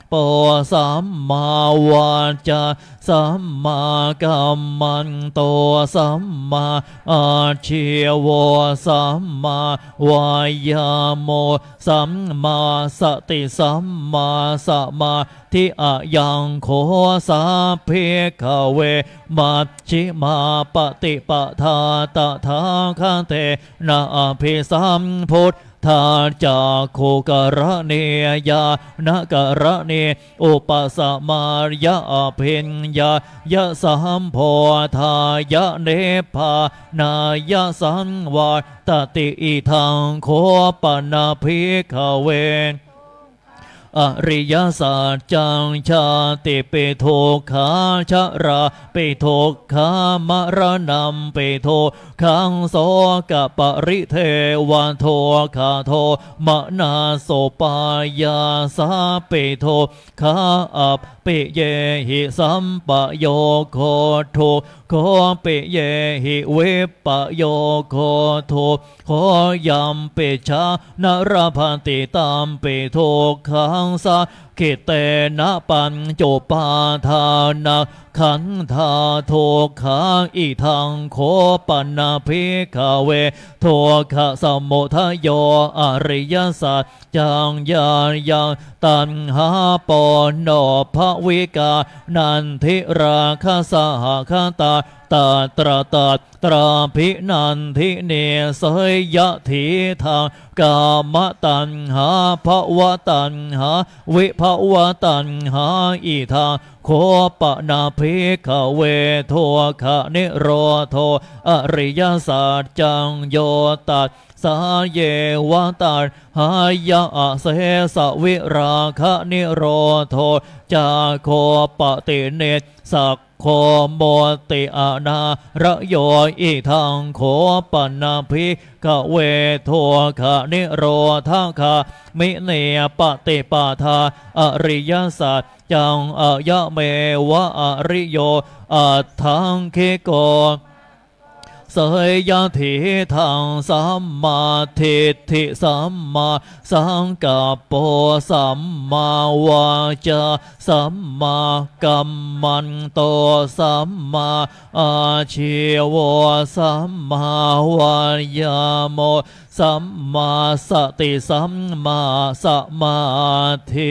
โปสัมมาวาจาสัมมากัมมันโตสัมมาอาชีวสัมมาวายาโมสัมมาสติสัมมาสมาธิอะยังโคสาเพขเวมัชชิมาปฏิปทาตถาคเตนะภิสัมพุทธาจาโคกรณียานกรณีอุปสมายะเพ็ญญายะสัมโพธายะเนภานายะสังวาตติอิทังโคปนาภิกขเวอริยสัจจังชาติเปโทขาชราเปโทขามรณัมเปโทขังโสกปริเทวันโทคาโทมนาโสปายาสาเปโทขาอัปเปเยหิสัมปโยโคโทโคเปเยหิเวปโยโคโทโคยัมเปชานรพันติตามเปโทขังสาคิเตนะปัญโจปาทานาขันธาโทขาอิทังโคปันนาภิกขเวโทขะสมุทโยอริยสัจจังญายังตัณหาปโนภวิกานันทิราคสหคตาตาตราตาตราภินันทิเนสยะทีทางกามตัณหาภวตัณหาวิภวตัณหาอิทางโคปนาภิกขเวโทคะนิโรโทอริยสัจจังโยตัสสาเยวตัสหายะเสสวิราคะนิโรโทจาโคปติเนสักโคโมติอานาระโยอิทังโคปันนาภิกขเวโทคะนิโรธาคามิเนปฏิปทาอริยสัจจังอยะเมวะอริโยอัตถังเคโกเสยทิทังสัมมาทิฏฐิสัมมาสังกัปโปสัมมาวาจาสัมมากัมมันโตสัมมาอาชีวสัมมาวายาโมสัมมาสติสัมมาสมาธิ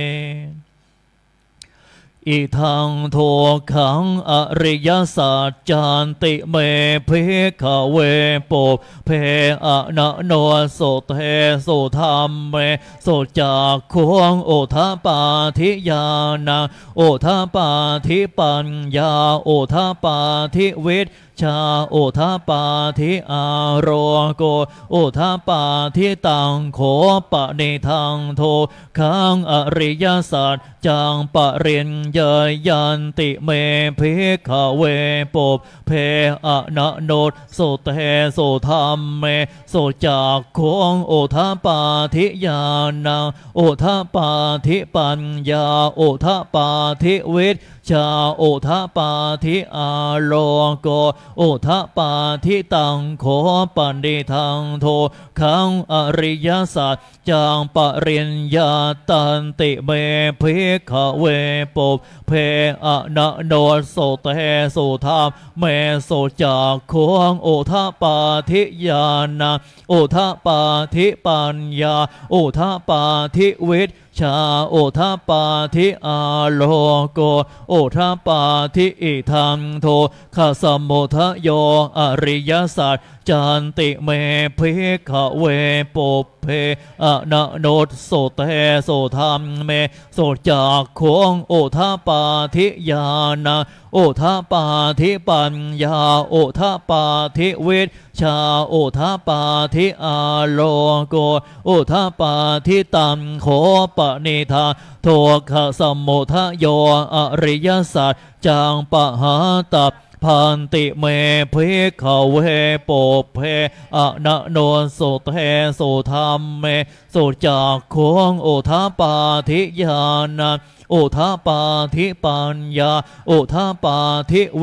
อิทังโทขังอริยสัจจานติเมภิกขเวปุเพอะนะโนโสเทโสธรรมเมโสจักขุงโอทปาทิญาณังโอทปาทิปัญญาโอทปาทิวิชชาโอทปาทิอาโรโกโอทปาทิตังโขปะเนทังโทขังอริยสัจจังปริญญายันติเมภิกขเวปุเพอะนะโนโสเตโสธรรมเมโสจักขุงโอทปาทิญาณังโอทปาทิปัญญาโอทปาทิวิชชาโอทปาทิอาโลโกโอทปาทิตังโขปันดิทังโทขังอริยสัจจังปริญญาตันติเมภิกขเวปุเพอะนะโนโสเตโสธรรมเมโสจักขุงโอทปาทิญาณังโอทปาทิปัญญาโอทปาทิวิชชาโอทปาทิอาโลโกโอทปาทิอิทังโทขสมุทโยอริยสัจจันติเมภิกขเวปุเพอะนะโนโสเตโสธรรมเมโสจักขุงโอทปาทิญาณังโอทปาทิปัญญาโอทปาทิวิชชาโอทปาทิอาโลโกโอทปาทิตังโขปะเนทาโทขสมุทโยอริยสัจจังปหาตัปพันติเมภิกขเวปุเพอะนะโนโสเตโสธรรมเมโสจักขุงโอทปาทิญาณังโอทปาทิปัญญาโอทปาทิวิช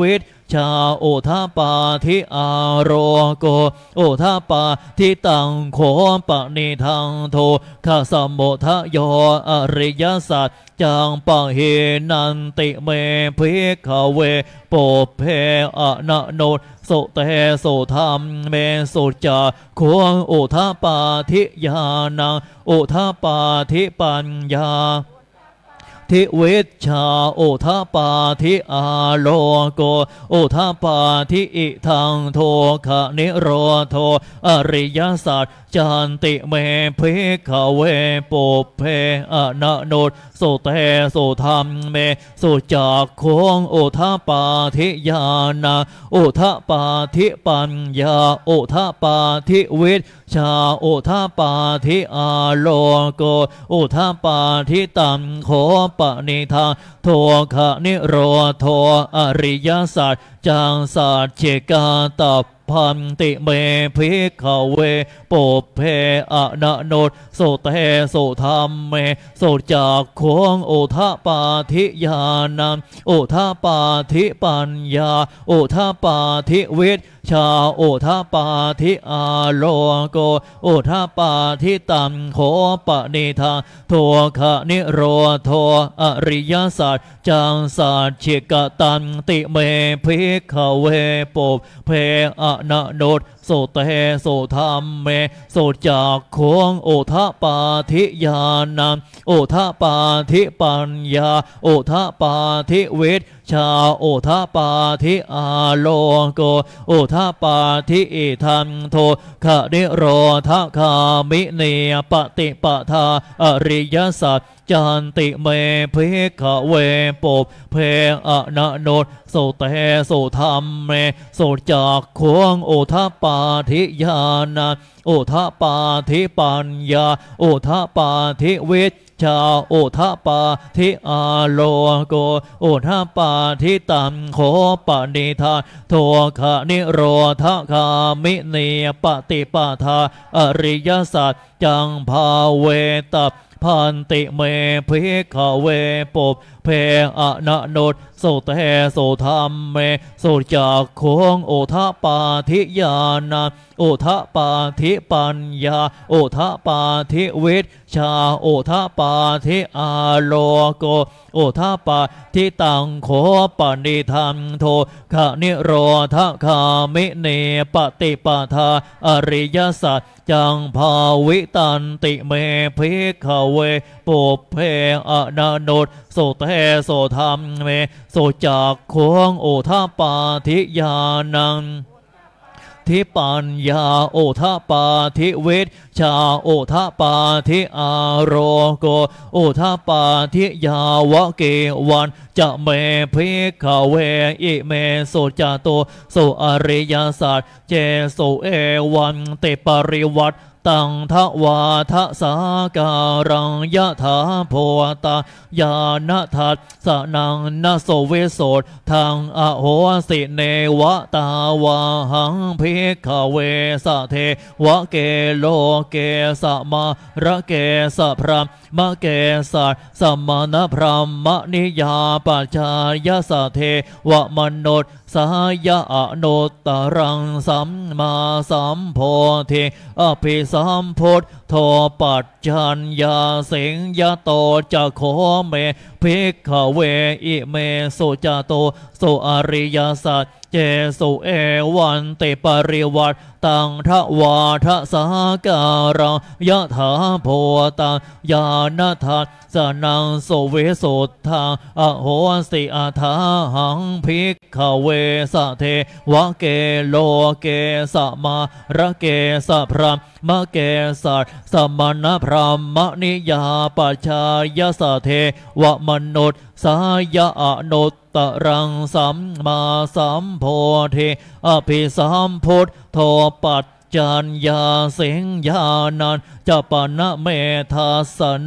ชาโอทาปาทิอาโรโกโอทาปาทิตังโขปนิทังโทข้าสมุทโยอริยสัจจังปะเหนันติเมภิกขเวปุพเพอะนะโนสุเตสุธรรมเมสุจาควงโอทาปาทิญาณังโอทาปาทิปัญญาทิวิชชาโอทาปาทิอาโลโกโอทาปาทิอิทังโทคะนิโรโทอริยสัจจันติเมภิกขเวปุพเพอะนะโนสุเตสุธรรมเมสุจักขุงโอทาปาทิญาณังโอทาปาทิปัญญาโอทาปาทิวิชชาโอทาปาทิอาโลโกโอทาปาทิตัมโขปนิทังโทคะนิโรโทอริยสัจจังสัจเจกาตัพพันติเมภิกขเวปุพเพอะนะโนสุเตสุธรรมเมสุจักขุงโอทาปาทิญาณังโอทาปาทิปัญญาโอทาปาทิวิชชาโอทาปาทิอาโลโกโอทาปาทิตัมโขปนิทังโทคะนิโรโทอริยสัจจังสัจฉิกตันติเมภิกขเวปุพเพอะนะโนสุเตสุธรรมเมสุจักขุงโอทาปาทิญาณังโอทาปาทิปัญญาโอทาปาทิวิชชาโอทาปาทิอาโลโกโอทาปาทิอิทันโทคะนิโรธคามิเนปฏิปทาอริยสัจจันติเมภิกขเวปุพเพอะนะโนสุเตสุธรรมเมสุจักขุงโอทาปาทิญาณังโอทาปาทิปัญญาโอทาปาทิวิชชาโอทาปาทิอาโลโกโอทาปาทิตัมโขปนิทังโทคะนิโรธคามิเนปฏิปทาอริยสัจจังภาเวตัพพันติเมภิกขเวปุพเพอะนะโนสุเตสุธรรมเมสุจักขุงโอทาปาทิญาณังโอทาปาทิปัญญาโอทาปาทิวิชชาโอทาปาทิอาโลโกโอทาปาทิตังโขปนิทังโทคะนิโรธคามิเนปฏิปทาอริยสัจจังภาวิตันติเมภิกขเวปุพเพอะนะโนสุเตสุธรรมเมสุจักขุงโอทาปาทิญาณังทิปัญญาโอทาปาทิวิชชาโอทาปาทิอาโรโกโอทาปาทิยาวะเกวันจะเมภิกขเวอิเมสุจโตสุอริยสัจเจสุเอวันเตปริวัตตังทวาทะสาการังยะถาโพตายานะทัสสนังนะโสเวโสทางอโหสิเนวะตาวาหังภิกขเวสะเทวะเกโลเกสะมาระเกสะพรามะเกสะสัมมานะพรามะนิยาปัจจายสะเทวะมนุษสายะอนุตตรังสัมมาสัมโพธิอภิสัมพุทโธปัจจัญญาสิงยโตจะโคเมภิกขเวอิเมสุจโตสุอริยสัจเจสุเอวันเตปริวัตตังทวาทะสาการังยะถาโพตังญาณทัสสนังโสเวโสทังอโหสิอาทาหังภิกขเวสะเทวะเกโลเกสะมาระเกสะพรามะเกสะสัมมานะพรามะนิยาปัจจายสะเทวะมนุษสายะอนุตตรังสัมมาสัมโพธิอภิสัมพุทโธปัจจัญญาสิงญาณันจะปนะเมทัสสนะ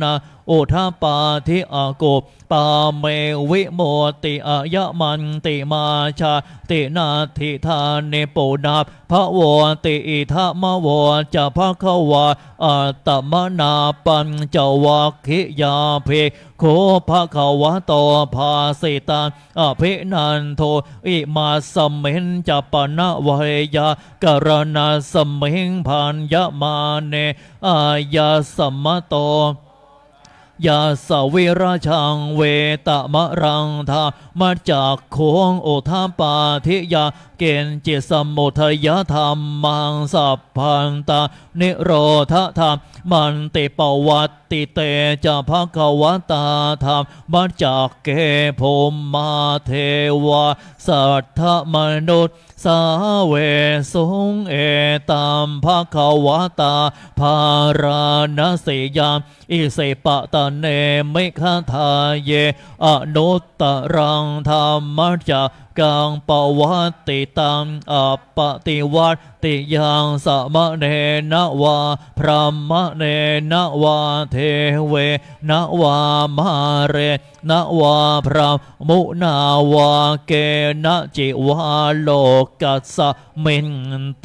อุทาปาทิอาโกปาเมวิโมติอายะมันติมาชาตินาทิธานิปุนาภะวติอิทามะวจะภะคะวะอัตตมนาปัญจวัคคิยาเพโคภะคะวะโตภาสิตาอภินันโทอิมาสมิงจะปนะเวยากรณาสมิงพันยมาเนอายาสมะโตยาสวิราชังเวตมะรังธามาจากโคงโอทาปาทิยาเกณฑ์จิตสมุทยธรรมมังสัพพันตานิโรธธรรมมันติปวัตติเตจะภคะวตาธรรมมาจากเกภมมาเทวาสัทธมนุษย์สาเวสุงเอตามภคะวตาภาราณสิยามอิสิปะตะเนมิคทาเยอนุตตรังธรรมจักกังปวัตติตังอปติวัตติยังสมะเนนะวาพรหมเนนะวาเทเวนะวามาเรนะวาพรหมุนาวาเกนะจิวาโลกัสสมินเต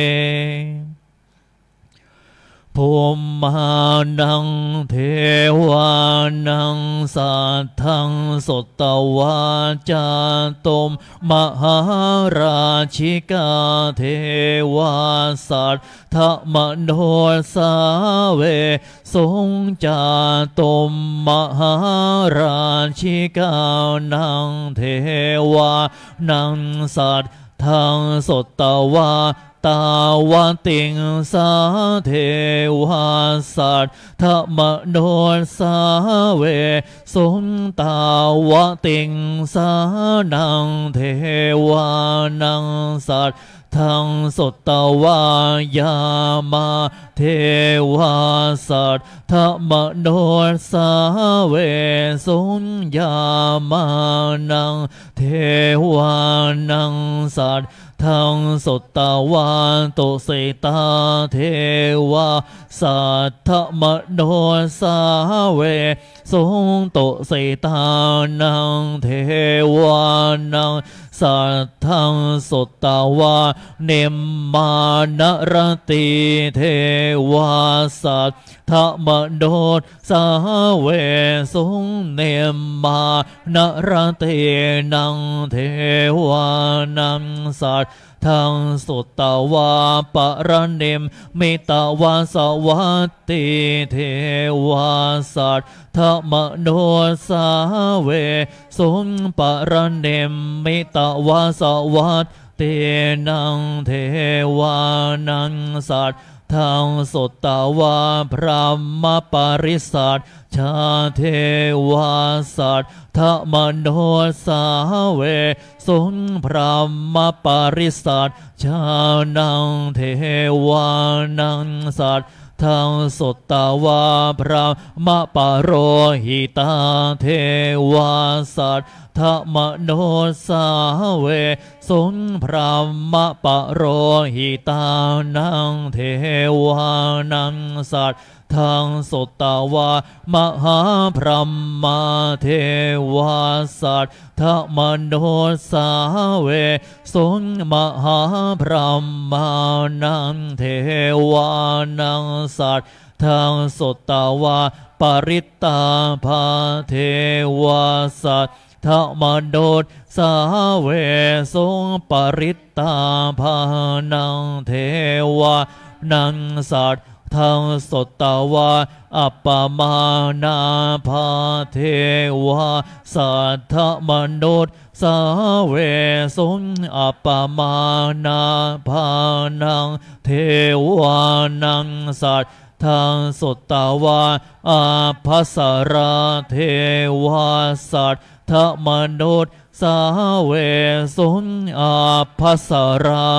ภูมานังเทวานังสัทธังสุตวาจาตุมมหาราชิกาเทวาสัทธมโนสาเวสงจาตุมมหาราชิกานังเทวานังสัทธังสุตวาตาวติงสาเทวาสัทธมโนสาเวสงตาวติงสานังเทวานังสัทธังสุตวายามาเทวาสัทธมโนสาเวสงยามานังเทวานังสัทธังสุตวาตุสิตาเทวาสัทธมโนสาเวสงตุสิตานังเทวานังสัทธังสุตวาเนมมานรติเทวาสัทธมโนสาเวสงเนมมานรตินังเทวานังสัทธังสุตวาปรณิมมิตวาสวัตติเทวาสัทธมโนสาเวสงปรณิมมิตวาสวัตตินังเทวานังสัทธังสุตวาพระมปริสัทชาเทวาสัทธมโนสาเวสงพระมปริสัทชานังเทวานังสัทธังสุตวาพระมปโรหิตาเทวาสัทธมโนสาเวสงพระมปโรหิตานังเทวานังสัทธังสุตวามหาพรหมเทวาสัทธมโนสาเวสงมหาพรหมานังเทวานังสัทธังสุตวาปริตตาภาเทวาสัทธมโนสาเวสงปริตตาภานังเทวานังสัทธังสุตวาอัปปมานาภาเทวาสัทธมนุษย์สาเวสงอัปปมานาภานังเทวานังสัทธังสุตวาอาภัสราเทวาสัทธมนุษย์สาเวสงอาภัสรา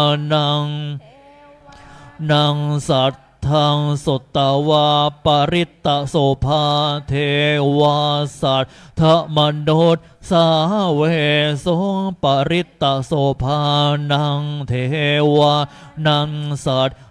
นังสัทธังสุตวาปริตตโสภาเทวาสัทธมนุษย์สาเวสงปริตตโสภานังเทวานังสัท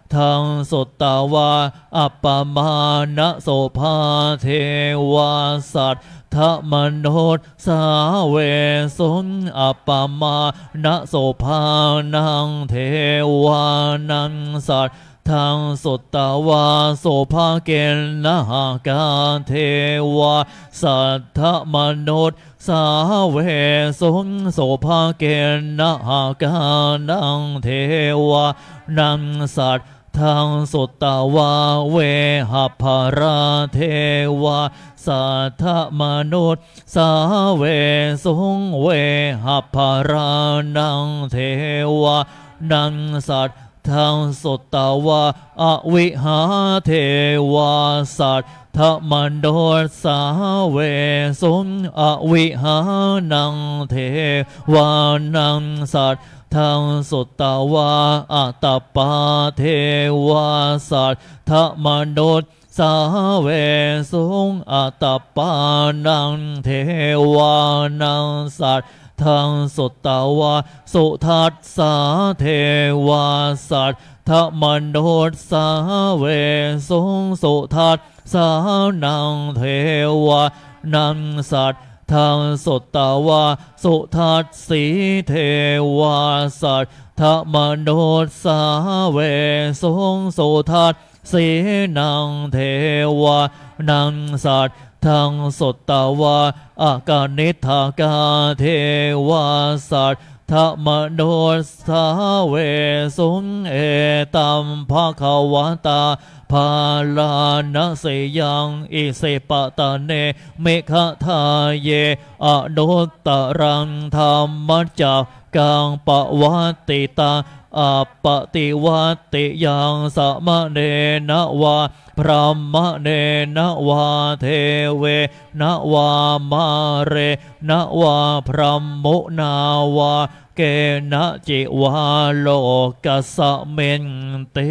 ทังสุตตวาอัปปมานะโสภาเทวาสัตทมโนสาเวสุงอัปปมานะโสภานังเทวานังสัตทังสุตตวาโสภาเกณนะหากาเทวาสัทธมนุษย์สาเวสุงโสภาเกณนะหากานังเทวานังสัตทังสุตตวาเวหภาราเทวาสัทธมนุษย์สาเวสุงเวหภารานังเทวานังสัตทังสุตตวาอวิหาเทวาสัตทมนุษย์สาเวสุงอวิหานังเทวานังสัตทังสุตตวาอัตตปาเทวาสัตทมนุษย์สาเวสุงอัตตปานังเทวานังสัตทังสุตตวาสุทัสสาเทวาสัตทมนุษย์สาเวสุงสุทัสสานังเทวานังสัตทังสุตตวาสุทัสสีเทวาสัตทมนุษย์สาเวสุงสุทัสสีนังเทวานังสัตทังสุตตวาอากานิทากาเทวาสัตทมนุษย์สาเวสุงเอตัมภะคะวะตาภาลานะเสยังอิเสปะตะเนเมฆะทาเยอนุตตรังธรรมจักกังปวัตติตาอัปปติวัตติยังสมะเนนะวาพระมะเนนะวาเทเวนะวามาเรนะวาพระมุนาวาเกนะจิวาโลกัสสะเมนเต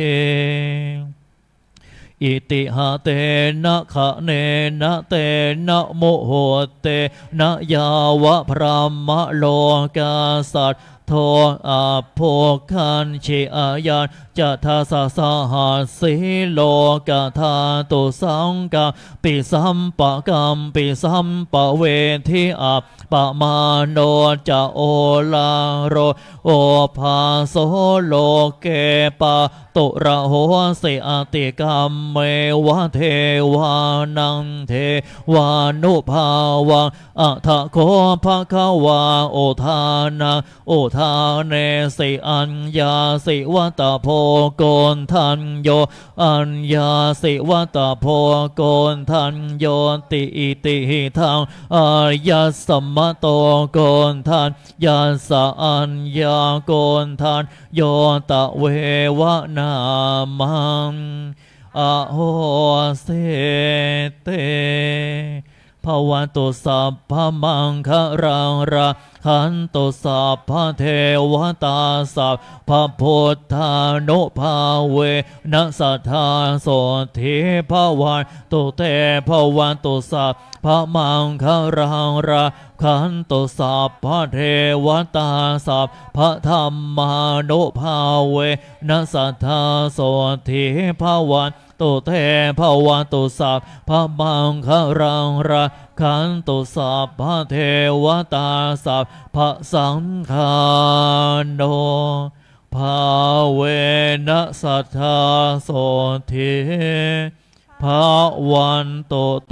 อิติหะเตนะคะเนนะเตนะโมโหเตนะยาวะพระมะโลกาสัตโทอาโภคันชิอายันจะทาสะสหัสสีโลกาธาตุสังกาปิสัมปะกัมปิสัมปะเวทิอัปปะมาโนจะโอลาโรโอภาโสโลเกปะตุระโหสิอติกรรมเมวะเทวานังเทวานุภาวังอัฏฐโคภะคะวาโอทานังโอทาเนสิอัญญาสิวัตโพโกนทันโยอัญญาสิวัตโพโกนทันโยติอิติหิทังอายัสสมะโตโกนทันยัสสะอัญญาโกนทันโยตะเววะนามังอโหเสเตภวันตุสัพพมังครังราขันตุสัพพเทวตาสัพพพุทธานุภาเวนัสสัทธาโสทิภวันตุเตภวันตุสัพพมังครังราขันตุสัพพเทวตาสัพพธรรมานุภาเวนัสสัทธาโสทิภวันตุเตภวันตุสัพพมังครังราขันตุสัพพเทวตาสัพพสังฆาโนภาเวนัสสัทธาโสทิภวันตุเต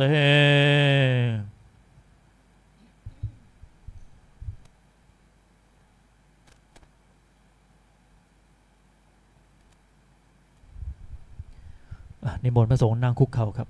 นิมนต์พระสงฆ์นั่งคุกเข่าครับ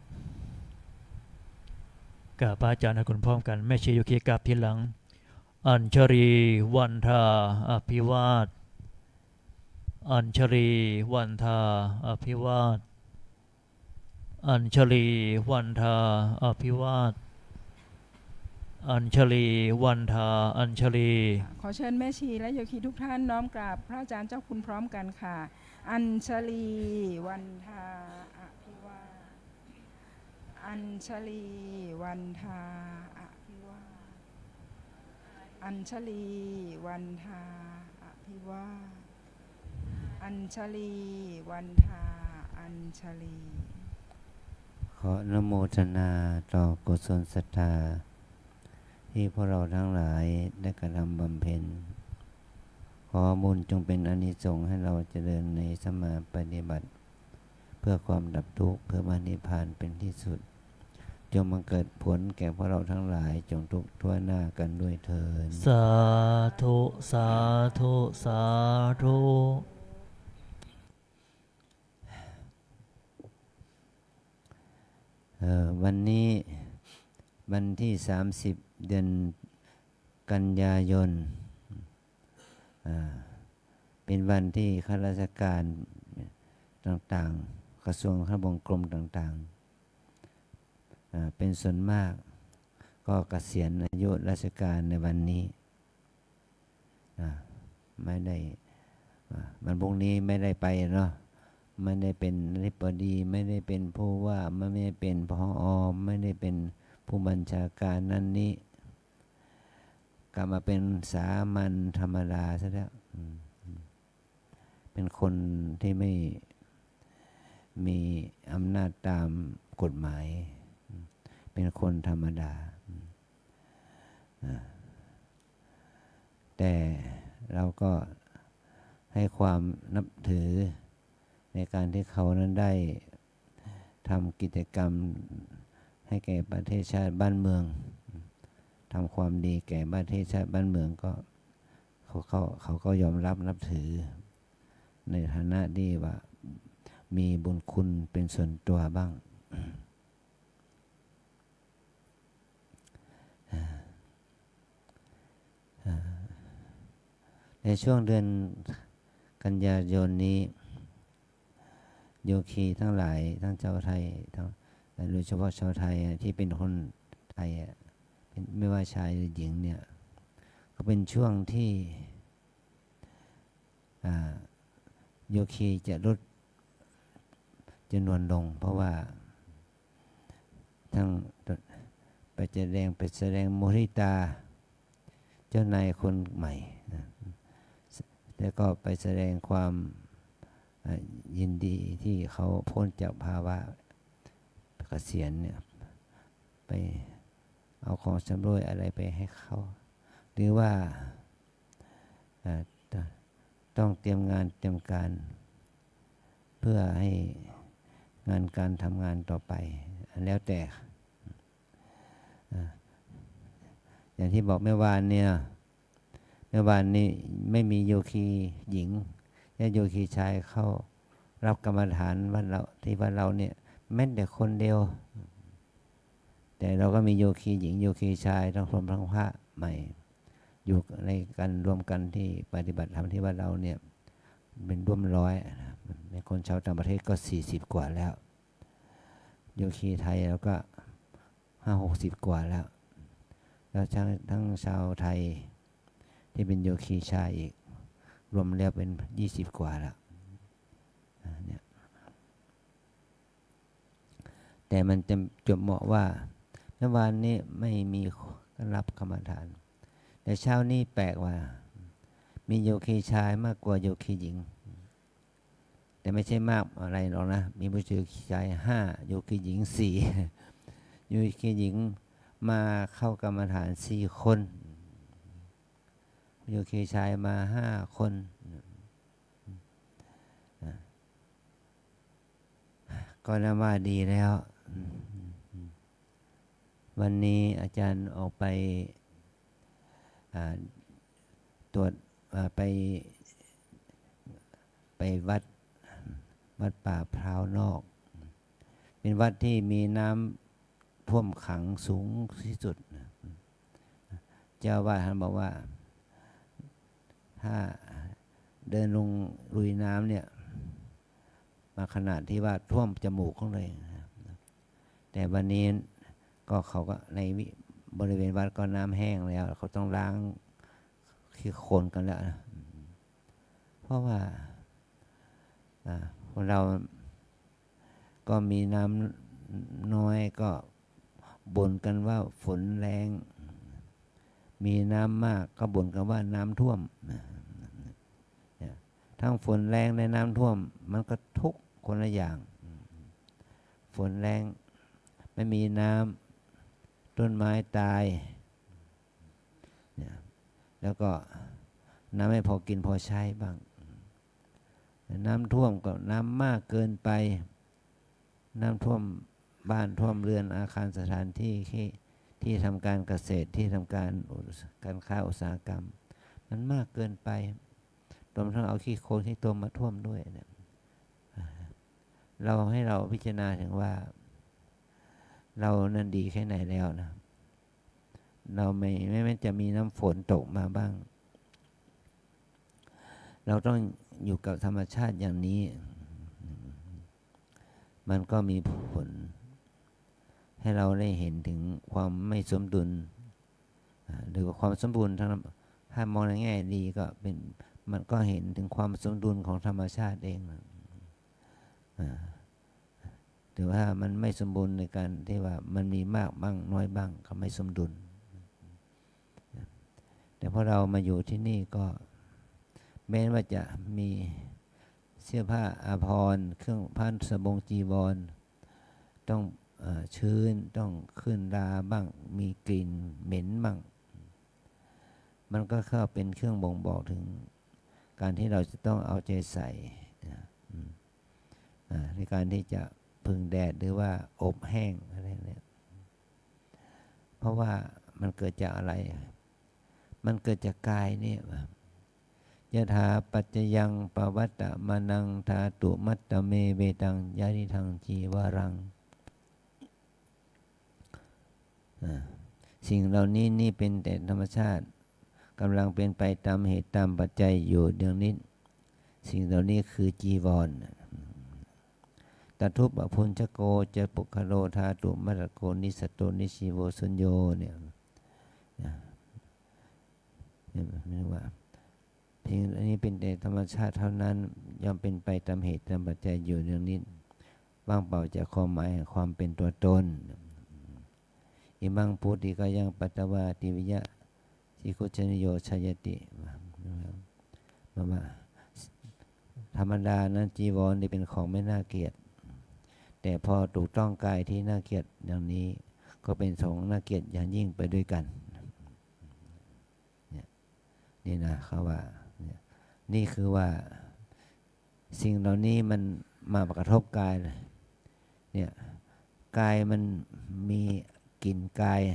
กราบพระอาจารย์ให้คุณพร้อมกันแม่ชีโยคีกราบทีหลังอัญชรีวันทาอภิวาทอัญชรีวันทาอภิวาทอัญชลีวันทาอภิวาทอัญชลีวันทาอัญชลีขอเชิญแม่ชีและโยคีทุกท่านน้อมกราบพระอาจารย์เจ้าคุณพร้อมกันค่ะอัญชลีวันทาอภิวาทอัญชลีวันทาอภิวาทอัญชลีวันทาอภิวาทอัญชลีวันทาอัญชลีขออนุโมทนาต่อกุศลศรัทธาที่พวกเราทั้งหลายได้กระทำบำเพ็ญขอบุญจงเป็นอานิสงส์ให้เราเจริญในสมาปฏิบัติเพื่อความดับทุกข์เพื่อมรรคนิพพานเป็นที่สุดจงมาเกิดผลแก่พวกเราทั้งหลายจงทุกข์ทั่วหน้ากันด้วยเถิดสาธุสาธุสาธุวันนี้วันที่30เดือนกันยายนเป็นวันที่ข้าราชการต่างๆกระทรวงทบวงกรมต่างๆเป็นส่วนมากก็เกษียณอายุราชการในวันนี้ไม่ได้วันพรุ่งนี้ไม่ได้ไปเนาะไม่ได้เป็นอธิบดีไม่ได้เป็นผู้ว่าไม่ได้เป็นผอ.ไม่ได้เป็นผู้บัญชาการนั่นนี้กลับมาเป็นสามัญธรรมดาซะแล้วเป็นคนที่ไม่มีอำนาจตามกฎหมายเป็นคนธรรมดาแต่เราก็ให้ความนับถือในการที่เขานั้นได้ทำกิจกรรมให้แก่ประเทศชาติบ้านเมืองทำความดีแก่ประเทศชาติบ้านเมืองก็เขาก็ยอมรับนับถือในฐานะที่ว่ามีบุญคุณเป็นส่วนตัวบ้างในช่วงเดือนกันยายนนี้โยคีทั้งหลายทั้งชาวไทยโดยเฉพาะชาวไทยที่เป็นคนไทยไม่ว่าชายหรือหญิงเนี่ยก็เป็นช่วงที่โยคีจะลดจำนวนลงเพราะว่าทั้งไปแสดงมุทิตาเจ้านายคนใหม่แล้วก็ไปแสดงความยินดีที่เขาพ้นจากภาวะเกษียณเนี่ยไปเอาของชำร่วยอะไรไปให้เขาหรือว่าต้องเตรียมงานเตรียมการเพื่อให้งานการทำงานต่อไปแล้วแต่อย่างที่บอกเมื่อวานนี้ไม่มีโยคีหญิงและโยคีชายเข้ารับกรรมฐานวันเราเนี่ยแม้แต่คนเดียวแต่เราก็มีโยคีหญิงโยคีชายทั้งพรหมทั้งพระใหม่อยู่ในกันรวมกันที่ปฏิบัติธรรมที่วัดเราเนี่ยเป็นร่วมร้อยในคนชาวต่างประเทศก็40กว่าแล้วโยคีไทยแล้วก็50-60กว่าแล้วทั้งชาวไทยที่เป็นโยคีชายอีกรวมแล้วเป็น20กว่าแล้วเนี่ยแต่มันจะเหมาะว่าเมื่อวานนี้ไม่มีรับกรรมฐานแต่เช้านี้แปลกว่ามีโยคีชายมากกว่าโยคีหญิงแต่ไม่ใช่มากอะไรหรอกนะมีผู้โยคีชาย5โยคีหญิง4โยคีหญิงมาเข้ากรรมฐาน4คนโยคีชายมา5คนก็น่าว่าดีแล้ววันนี้อาจารย์ออกไปตรวจไปวัดป่าพร้าวนอกเป็นวัดที่มีน้ำท่วมขังสูงที่สุดเจ้าว่าท่านบอกว่าถ้าเดินลงลุยน้ำเนี่ยมาขนาดที่ว่าท่วมจมูกของเลยแต่วันนี้ก็เขาก็ในบริเวณวัดก็น้ำแห้งแล้วเขาต้องล้างขี้โคลนกันแล้วนะเพราะว่าคนเราก็มีน้ำน้อยก็บ่นกันว่าฝนแรงมีน้ำมากก็บ่นกันว่าน้ำท่วมถ้าทั้งฝนแรงและน้ำท่วมมันก็ทุกข์คนละอย่างฝนแรงไม่มีน้ำต้นไม้ตายเนี่ยแล้วก็น้ำไม่พอกินพอใช้บ้างน้ำท่วมก็น้ำมากเกินไปน้ำท่วมบ้านท่วมเรือนอาคารสถานที่ที่ทำการเกษตรที่ทำการค้าอุตสาหกรรมมันมากเกินไปรวมทั้งเอาขี้โคลนขี้ตมมาท่วมด้วยเนี่ยเราให้เราพิจารณาถึงว่าเรานั่นดีแค่ไหนแล้วนะเราไม่จะมีน้ำฝนตกมาบ้างเราต้องอยู่กับธรรมชาติอย่างนี้มันก็มีผลให้เราได้เห็นถึงความไม่สมดุลหรือความสมบูรณ์ทั้งถ้ามองในแง่ดีก็เป็นมันก็เห็นถึงความสมดุลของธรรมชาติเองหรือว่ามันไม่สมบูรณ์ในการที่ว่ามันมีมากบ้างน้อยบ้างก็ไม่สมดุลแต่พอเรามาอยู่ที่นี่ก็แม้ว่าจะมีเสื้อผ้าอาภรณ์เครื่องผ้าสบงจีวรต้องชื้นต้องขึ้นราบ้างมีกลิ่นเหม็นบ้างมันก็เข้าเป็นเครื่องบ่งบอกถึงการที่เราจะต้องเอาใจใส่ในการที่จะพึ่งแดดหรือว่าอบแห้งอะไรเนี่ยเพราะว่ามันเกิดจากอะไรมันเกิดจากกายเนี่ยยถาปัจจยังปวัตตมานังธาตุมัตตเมเวตังยานิทังจีวรังสิ่งเหล่านี้นี่เป็นแต่ธรรมชาติกำลังเป็นไปตามเหตุตามปัจจัยอยู่เดือนนี้สิ่งเหล่านี้คือจีวรตทุปอภุญชโกจะปุคโลธาตุมัตตโกนิสโตนิชิโวสุญโยเนี่ยนี่ว่าเพียงอันนี้เป็นแต่ธรรมชาติเท่านั้นย่อมเป็นไปตามเหตุตามปัจจัยอยู่เรื่องนี้ว่างเปล่าจากความหมายแห่งความเป็นตัวตนอิมังพุทธิกายังปัตตวาติวิยะสิโกชนิโยชายติมาธรรมดานั้นจีวรนี่เป็นของไม่น่าเกลียดแต่พอถูกต้องกายที่น่าเกลียดอย่างนี้ก็เป็นสองน่าเกลียดอย่างยิ่งไปด้วยกันนี่นะเขาว่านี่คือว่าสิ่งเหล่านี้มันมากระทบกายเนี่ยกายมันมีกลิ่นกาย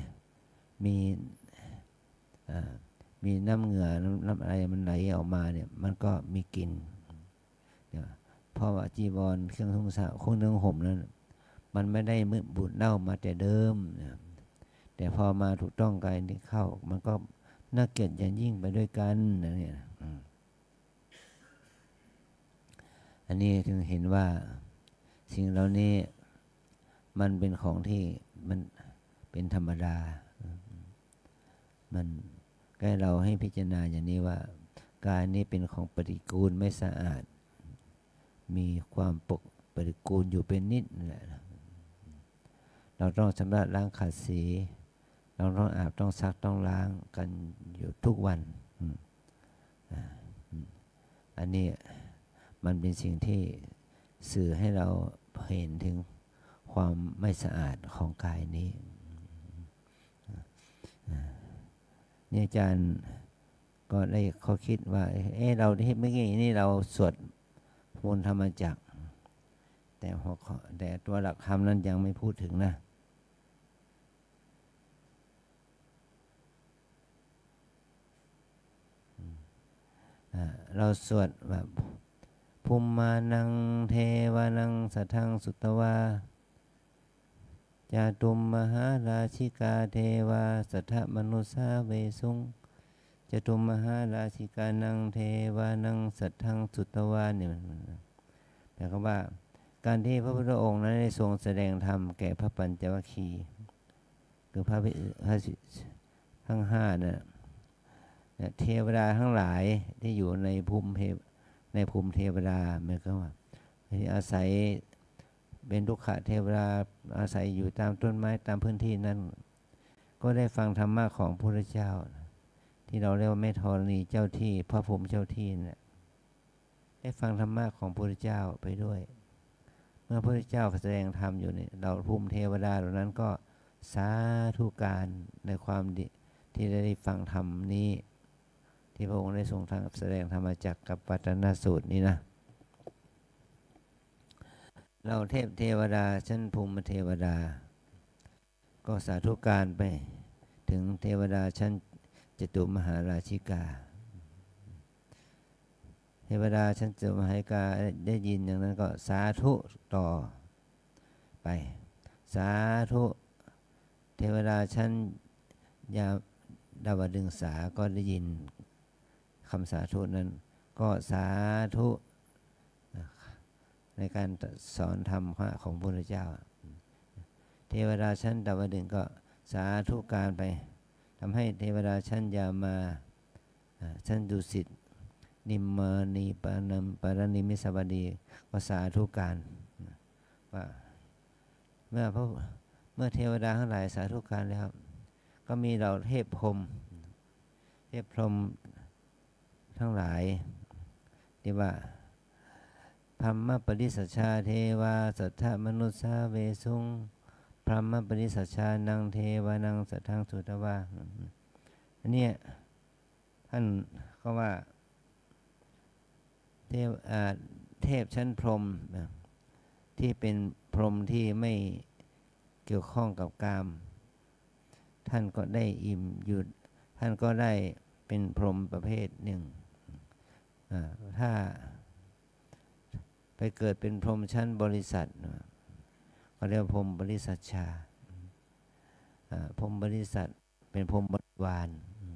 มีน้ำเหงื่อน้ำอะไรมันไหลออกมาเนี่ยมันก็มีกลิ่นเพราะว่าจีวรเครื่องนุ่งห่มนั้นมันไม่ได้มืดบูดเน่ามาแต่เดิมแต่พอมาถูกต้องกายนี่เข้ามันก็น่าเกลียดอย่างยิ่งไปด้วยกันนะเนี่ยอันนี้ถึงเห็นว่าสิ่งเหล่านี้มันเป็นของที่มันเป็นธรรมดามันใกล้เราให้พิจารณาอย่างนี้ว่ากายนี้เป็นของปฏิกูลไม่สะอาดมีความปฏิกูลอยู่เป็นนิดนั่นแหละเราต้องชำระล้างขัดสีเราต้องอาบต้องซักต้องล้างกันอยู่ทุกวันอันนี้มันเป็นสิ่งที่สื่อให้เราเห็นถึงความไม่สะอาดของกายนี้นี่อาจารย์ก็ได้เขาคิดว่าเราที่เมื่อกี้นี่เราสวดมนต์ธรรมจักรแต่ตัวหลักธรรมนั้นยังไม่พูดถึงนะเราสวดแบบภูมิมานังเทวานังสัทธังสุตวาจาตุมมหาราชิกาเทวาสัทธมนุสาเวสุงจตุมมหาราชิกานังเทวานังสัทธังสุตวาเนี่ยแปลว่าการที่พระพุทธองค์นั้นได้ทรงแสดงธรรมแก่พระปัญจวัคคีย์คือพระทั้งห้าน่ะเทวดาทั้งหลายที่อยู่ในภูมิเทวดาหมายความว่าที่อาศัยเป็นทุกขะเทวดาอาศัยอยู่ตามต้นไม้ตามพื้นที่นั้นก็ได้ฟังธรรมะของพระพุทธเจ้าที่เราเรียกว่าแม่ธรณีเจ้าที่พระภูมิเจ้าที่เนี่ยได้ฟังธรรมะของพระพุทธเจ้าไปด้วย เมื่อพระพุทธเจ้าแสดงธรรมอยู่เนี่ยเราภูมิเทวดาเหล่านั้นก็สาธุการในความดีที่ได้ฟังธรรมนี้ที่พระองค์ได้ทรงทางแสดงธรรมจักรกับปัตตนสูตรนี้นะเราเทวดาชั้นภูมิเทวดาก็สาธุการไปถึงเทวดาชั้นจตุมหาราชิกาเทวดาชั้นจตุมหาราชิกาได้ยินอย่างนั้นก็สาธุต่อไปสาธุเทวดาชั้นยาดาวดึงสาก็ได้ยินคำสาธุนั้นก็สาธุในการสอนธรรมของพระพุทธเจ้าเทวดาชั้นดาวดึงก็สาธุการไปทำให้เทวดาชั้นยามาชั้นดุสิตนิมมานีปานมปารณิมิสวัสดีก็สาธุการว่าเมื่อเทวดาทั้งหลายสาธุการแล้วก็มีเราเทพพรหมทั้งหลายที่ว่าพรหมปริสัชชาเทวาสัทธมนุสสาเวสุงพรหมปริสัชชานังเทวานังสัทธังสุตวาอันนี้ท่านก็ว่าเทพชั้นพรหมที่เป็นพรหมที่ไม่เกี่ยวข้องกับกามท่านก็ได้อิ่มหยุดท่านก็ได้เป็นพรหมประเภทหนึ่งถ้าไปเกิดเป็นพรหมชั้นบริษัทก็เรียกพรหมบริษัทชาพรหมบริษัทเป็นพรหมบริวาร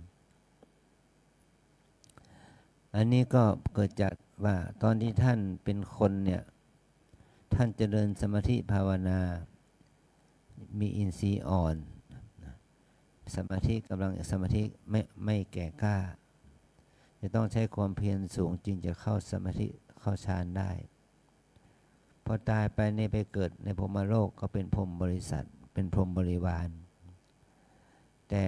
อันนี้ก็เกิดจากว่าตอนที่ท่านเป็นคนเนี่ยท่านเจริญสมาธิภาวนามีอินทรีย์อ่อนสมาธิกำลังสมาธิไม่แก่กล้าจะต้องใช้ความเพียรสูงจึงจะเข้าสมาธิเข้าฌานได้พอตายไปไปเกิดในพรหมโลกก็เป็นพรหมบริษัทเป็นพรหมบริวารแต่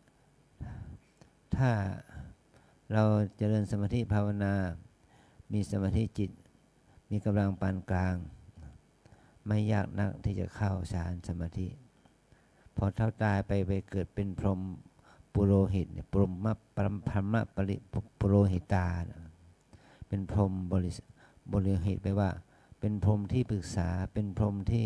ถ้าเราเจริญสมาธิภาวนามีสมาธิจิตมีกำลังปานกลางไม่ยากนักที่จะเข้าฌานสมาธิพอเท่าตายไปเกิดเป็นพรหมปุโรหิตพรหมพรหมปุโรหิตาเป็นพรหมบริหิตแปลว่าเป็นพรหมที่ปรึกษาเป็นพรหมที่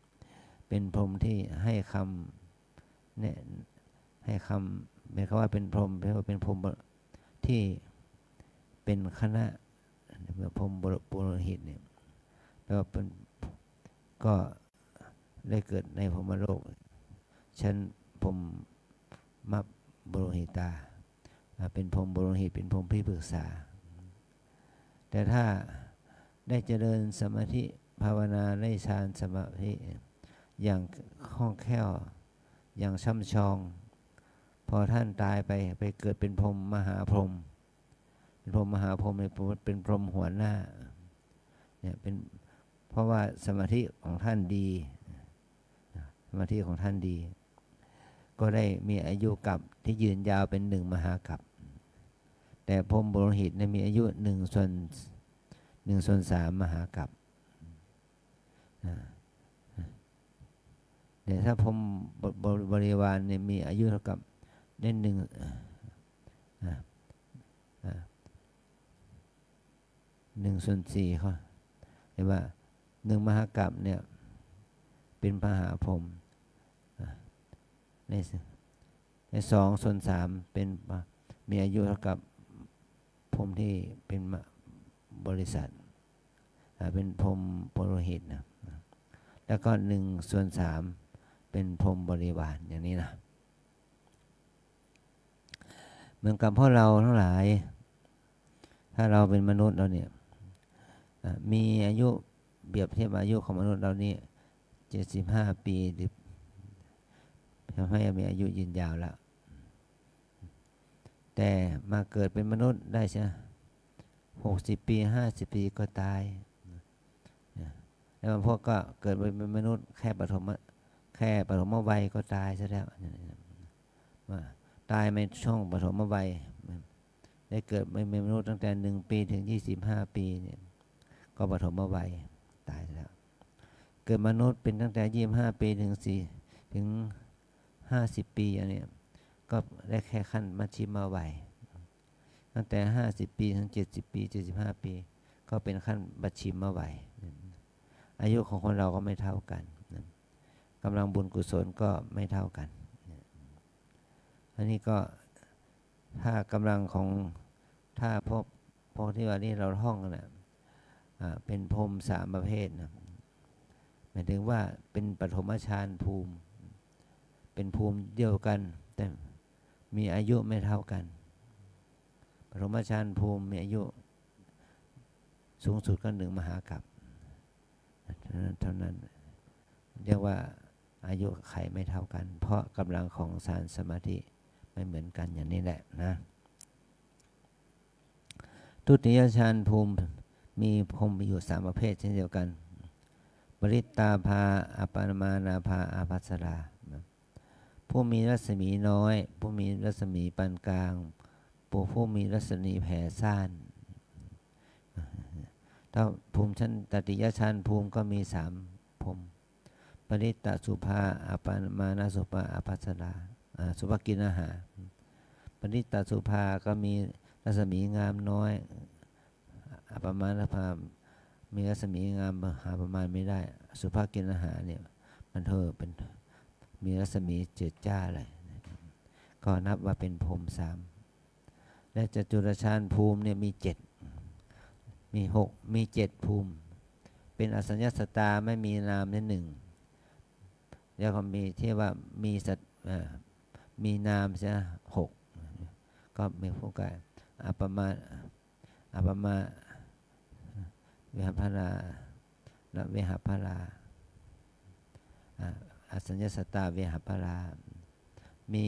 ให้คำเนี่ยให้คำหมายความว่าเป็นพรหมแปลว่าเป็นพรหมที่เป็นคณะพรหมปุโรหิตเนี่ยแปลว่าเป็นก็ได้เกิดในพรหมโลกชั้นพรหมปุโรหิตาเป็นพรหมปุโรหิตเป็นพรหมที่ปรึกษาแต่ถ้าได้เจริญสมาธิภาวนาได้ฌานสมาธิอย่างคล่องแคล่วอย่างช่ำชองพอท่านตายไปเกิดเป็นพรหมมหาพรหมเป็นพรหมมหาพรหมเป็นพรหมหัวหน้าเนี่ยเป็นเพราะว่าสมาธิของท่านดีสมาธิของท่านดีก็ได้มีอายุกับที่ยืนยาวเป็น1 มหากัปแต่พรหมปุโรหิตมีอายุ1/3 มหากัปแต่ถ้าพรหมบริวารเนี่ยมีอายุเท่ากับได้1/4เขาเรียกว่า1 มหากัปเนี่ยเป็นมหาพรหมใน2/3เป็นมีอายุเท่ากับพรหมที่เป็นบริษัทเป็นพรหมปุโรหิตนะแล้วก็1/3เป็นพรหมบริวารอย่างนี้นะเหมือนกับพวกเราทั้งหลายถ้าเราเป็นมนุษย์เราเนี่ยมีอายุเปรียบเทียบอายุของมนุษย์เรานี่75 ปีหรือทำให้มีอายุยืนยาวแล้วแต่มาเกิดเป็นมนุษย์ได้ใช่60 ปี50 ปีก็ตายแล้วบางพวกก็เกิดเป็นมนุษย์แค่ปฐมวัยก็ตายซะแล้วตายในช่วงปฐมวัยได้เกิดเป็นมนุษย์ตั้งแต่1 ปีถึง25 ปีเนี่ยก็ปฐมวัยตายแล้วเกิดมนุษย์เป็นตั้งแต่25 ปีถึง50 ปีอย่างนี้ก็ได้แค่ขั้นมัชชิมวัยตั้งแต่50 ปีถึง70 ปี75 ปีก็เป็นขั้นมัชชิมวัยอายุของคนเราก็ไม่เท่ากันกำลังบุญกุศลก็ไม่เท่ากันอันนี้ก็ถ้ากำลังของถ้าพวกที่ว่านี่เราท่องกันนะเป็นพรหม3 ประเภทนะหมายถึงว่าเป็นปฐมฌานภูมิเป็นภูมิเดียวกันแต่มีอายุไม่เท่ากันปฐมฌานภูมิมีอายุสูงสุดก็1 มหากัปเท่านั้นเรียกว่าอายุไขไม่เท่ากันเพราะกำลังของฌานสมาธิไม่เหมือนกันอย่างนี้แหละนะทุติยฌานภูมิมีพรหมอยู่3 ประเภทเช่นเดียวกันปริตตาภาอัปปมานาภาอาภัสราผู้มีรัศมีน้อยผู้มีรัศมีปานกลางผู้มีรัศมีแผ่ซ่านถ้าภูมิชั้นตติยฌานภูมิก็มี3 ภูมิปริตตสุภาอัปปมานาสุภาอาภัสราสุภกินหาปริตตสุภาก็มีรัศมีงามน้อยอัปปมานาภามีรัศมีงามหาประมาณไม่ได้สุภกินหาเนี่ยมันเป็นมีรัศมีเจิดจ้าเลยก็นับว่าเป็นพรหม3และจตุรฌานภูมิเนี่ยมี7มี6มี7ภูมิเป็นอสัญญาสตาไม่มีนามใน1แล้วก็มีที่ว่ามีสัตมีนามใช่6ก็มีพวกกันอัปปมาเวหพราและเวหพราอสัญญาสตาเวหพรามี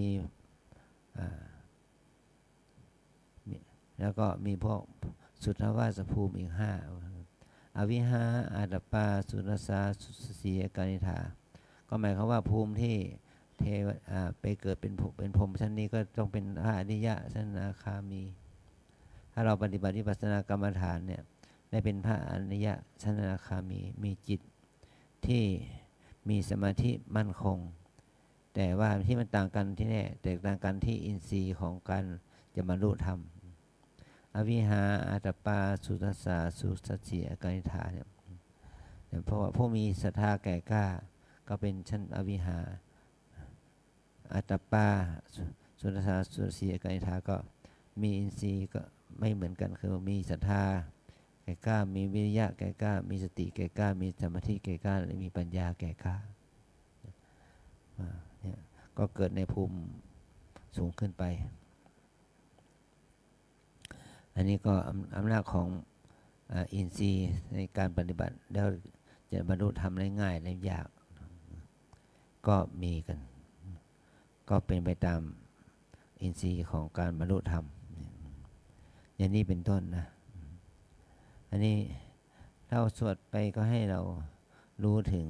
แล้วก็มีพวกสุทธวาสภูมิอีก5อวิหาอาดัปปาสุรสาสุสีกานิธาก็หมายความว่าภูมิที่ไปเกิดเป็นพรหมชั้นนี้ก็ต้องเป็นพระอริยะชั้นอนาคามีถ้าเราปฏิบัติวิปัสสนากรรมฐานเนี่ยได้เป็นพระอริยะชั้นอนาคามีจิตที่มีสมาธิมั่นคงแต่ว่าที่มันต่างกันที่แน่แตกต่างกันที่อินทรีย์ของการจะบรรลุธรรมอวิหาอาตปาสุทัสสาสุสัจจิอกานิธาเนี่ยเพราะว่าผู้มีศรัทธาแก่กล้าก็เป็นชั้นอวิหาอาตปาสุทัสสาสุสัจจิอกานิธาก็มีอินทรีย์ก็ไม่เหมือนกันคือมีศรัทธาแก่กล้ามีวิริยะแก่กล้ามีสติแก่กล้ามีสมาธิแก่กล้าและมีปัญญาแก่กล้าเนี่ยก็เกิดในภูมิสูงขึ้นไปอันนี้ก็อำนาจของอินทรีย์ในการปฏิบัติแล้วจะบรรลุธรรมได้ง่ายได้ยากก็มีกันก็เป็นไปตามอินทรีย์ของการบรรลุธรรมอย่างนี้เป็นต้นนะอันนี้เราสวดไปก็ให้เรารู้ถึง